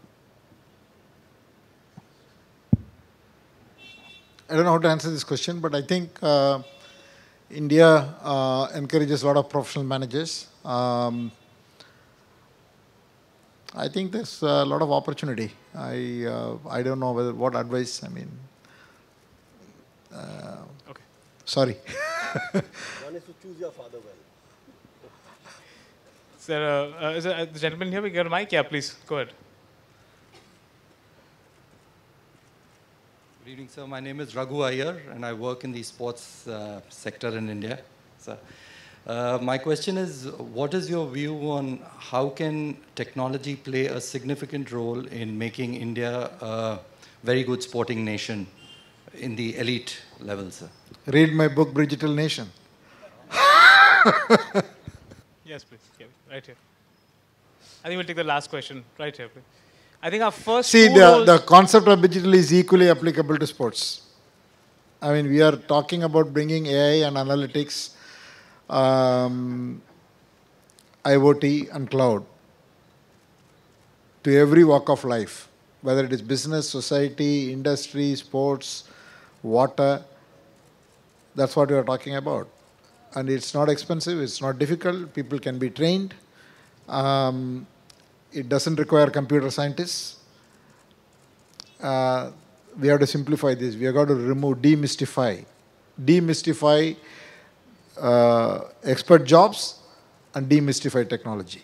I don't know how to answer this question, but I think India encourages a lot of professional managers. I think there's a lot of opportunity. I don't know what advice, I mean. Okay. Sorry. One is to choose your father well. Sir, is the gentleman here? We got a mic? Yeah, please, go ahead. Good evening, sir. My name is Raghu Iyer, and I work in the sports sector in India. So, my question is, what is your view on how can technology play a significant role in making India a very good sporting nation in the elite level, sir? Read my book, Digital Nation. Yes, please. Yeah, right here. I think we'll take the last question right here, please. I think our first See, the concept of digital is equally applicable to sports. I mean, we are talking about bringing AI and analytics, IoT and cloud to every walk of life, whether it is business, society, industry, sports, water. That's what we are talking about. And it's not expensive, it's not difficult, people can be trained. It doesn't require computer scientists. we have to simplify this. We have got to demystify expert jobs and demystify technology.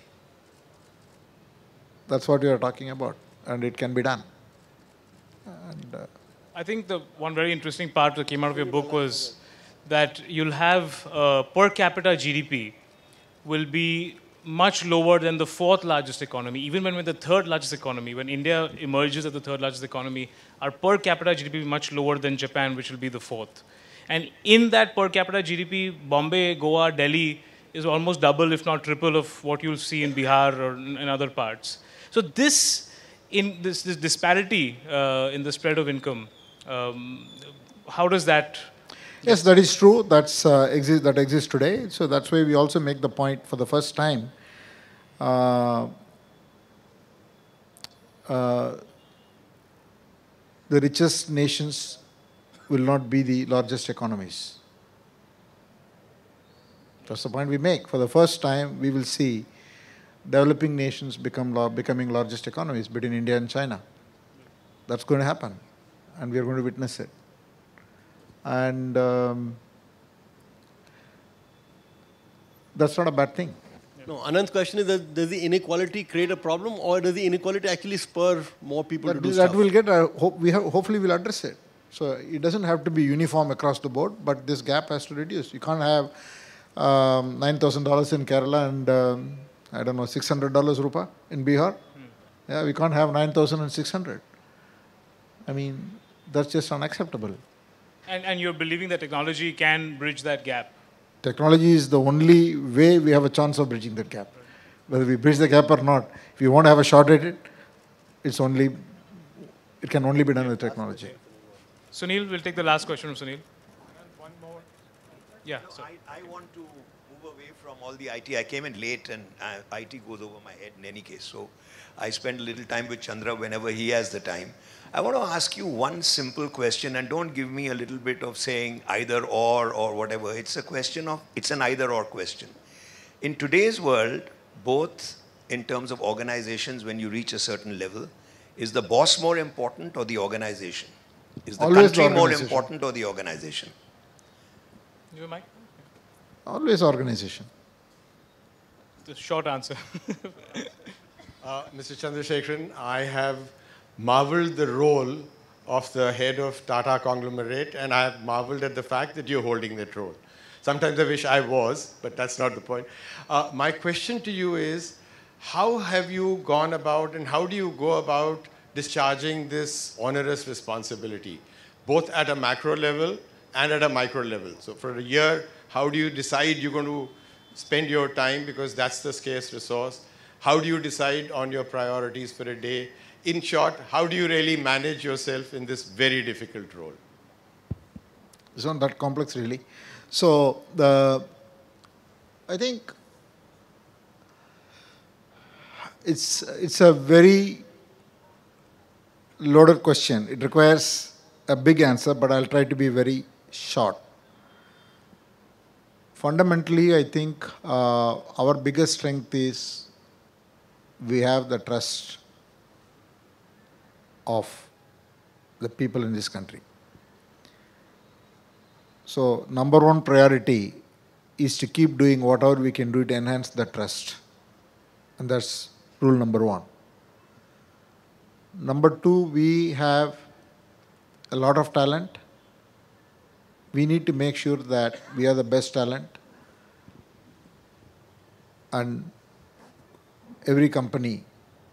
That's what we are talking about, and it can be done. And, I think the one very interesting part that came out of your book was that you'll have per capita GDP will be much lower than the fourth largest economy. Even when we're the third largest economy, when India emerges as the third largest economy, our per capita GDP will be much lower than Japan, which will be the fourth. And in that per capita GDP, Bombay, Goa, Delhi is almost double, if not triple, of what you'll see in Bihar or in other parts. So this disparity in the spread of income, how does that? Yes, that is true. That exists today. So that's why we also make the point for the first time. The richest nations will not be the largest economies. That's the point we make. For the first time, we will see developing nations becoming largest economies between India and China. That's going to happen, and we are going to witness it. And that's not a bad thing. No, Anand's question is that does the inequality create a problem, or does the inequality actually spur more people to do stuff? That will get, hopefully we'll address it. So it doesn't have to be uniform across the board, but this gap has to reduce. You can't have $9,000 in Kerala and, I don't know, $600 rupa in Bihar. Yeah, we can't have 9,600. I mean, that's just unacceptable. And you're believing that technology can bridge that gap? Technology is the only way we have a chance of bridging that gap. Whether we bridge the gap or not, if you want to have a shot at it, it can only be done with technology. Sunil, we'll take the last question from Sunil. One more. Yeah. No, I want to move away from all the IT. I came in late and IT goes over my head in any case. So I spend a little time with Chandra whenever he has the time. I want to ask you one simple question, and don't give me a little bit of saying either or whatever. It's a question of, it's an either or question. In today's world, both in terms of organizations, when you reach a certain level, is the boss more important or the organization? Is the Always country the more organization. important or the organization? You, Mike? Always organization. The short answer. Mr. Chandrasekaran, I have marveled the role of the head of Tata conglomerate, and I have marveled at the fact that you're holding that role. Sometimes I wish I was, but that's not the point. My question to you is, how have you gone about and how do you go about discharging this onerous responsibility, both at a macro level and at a micro level? So for a year, how do you decide you're going to spend your time, because that's the scarce resource? How do you decide on your priorities for a day? In short, how do you really manage yourself in this very difficult role? It's not that complex, really. So, I think it's a very loaded question. It requires a big answer, but I'll try to be very short. Fundamentally, I think our biggest strength is we have the trust of the people in this country. So, number one priority is to keep doing whatever we can do to enhance the trust. And that's rule number one. Number two, we have a lot of talent. We need to make sure that we are the best talent. And every company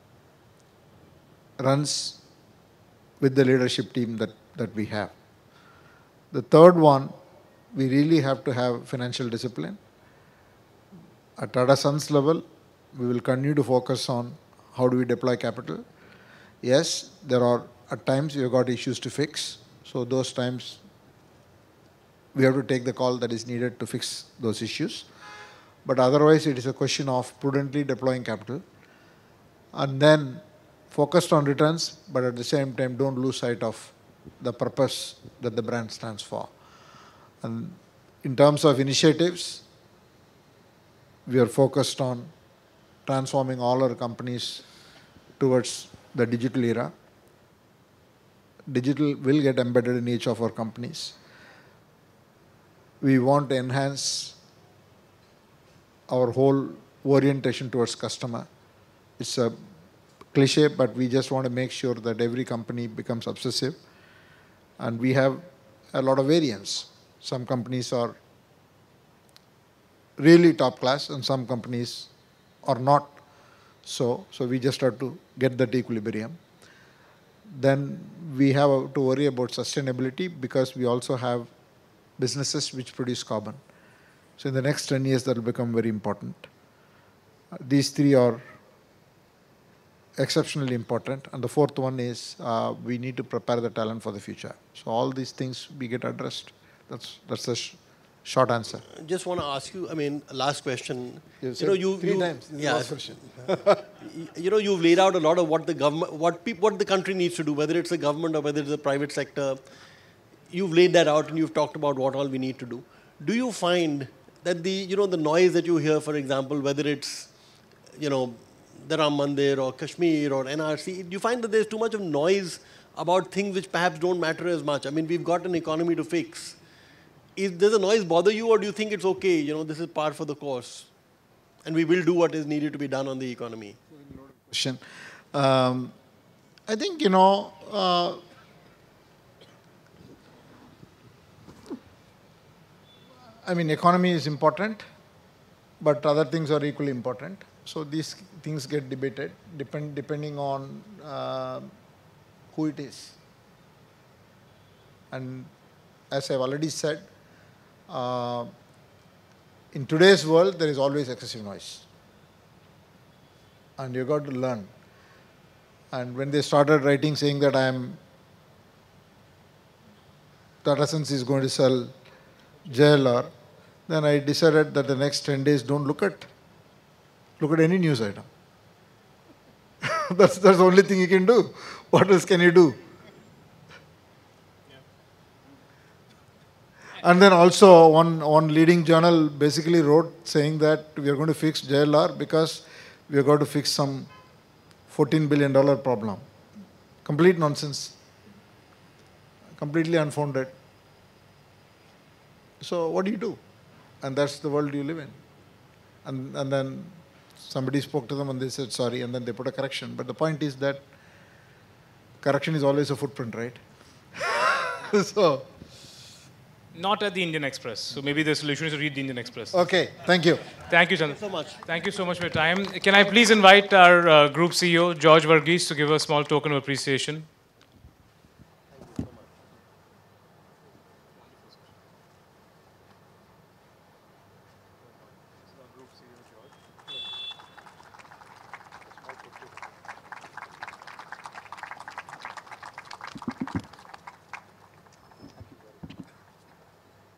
runs with the leadership team that we have. The third one, we really have to have financial discipline. At Tata Sons level, we will continue to focus on how do we deploy capital. Yes, there are at times we have got issues to fix. So those times we have to take the call that is needed to fix those issues. But otherwise, it is a question of prudently deploying capital and then focused on returns, but at the same time, don't lose sight of the purpose that the brand stands for. And in terms of initiatives, we are focused on transforming all our companies towards the digital era. digital will get embedded in each of our companies. We want to enhance our whole orientation towards customer. It's a cliche, but we just want to make sure that every company becomes obsessive. And we have a lot of variance. Some companies are really top class and some companies are not so. So we just have to get that equilibrium. Then we have to worry about sustainability because we also have businesses which produce carbon. So in the next 10 years, that will become very important. These three are exceptionally important. And the fourth one is we need to prepare the talent for the future. So all these things we get addressed. That's the short answer. Just want to ask you, I mean, last question. You said three times. This is the last question. You've laid out a lot of what the government, what the country needs to do, whether it's the government or whether it's the private sector. You've laid that out and you've talked about what all we need to do. Do you find that the noise that you hear, for example, whether it's, the Ram Mandir or Kashmir or NRC, do you find that there's too much of noise about things which perhaps don't matter as much? I mean, we've got an economy to fix. Does the noise bother you, or do you think it's okay, this is par for the course and we will do what is needed to be done on the economy? Question. I think, economy is important, but other things are equally important. So these things get debated depending on who it is. And as I've already said, in today's world, there is always excessive noise. And you've got to learn. And when they started writing saying that Tata Sons is going to sell JLR, then I decided that the next 10 days don't look at any news item. That's the only thing you can do. What else can you do? And then also one leading journal basically wrote saying that we are going to fix JLR because we are going to fix some $14 billion problem. Complete nonsense. Completely unfounded. So what do you do? And that's the world you live in. And then somebody spoke to them and they said sorry, and then they put a correction. But the point is that correction is always a footprint, right? So... Not at the Indian Express. So maybe the solution is to read the Indian Express. Okay, thank you. Thank you, Chandra. Thank you so much. Thank you so much for your time. Can I please invite our Group CEO, George Varghese, to give a small token of appreciation?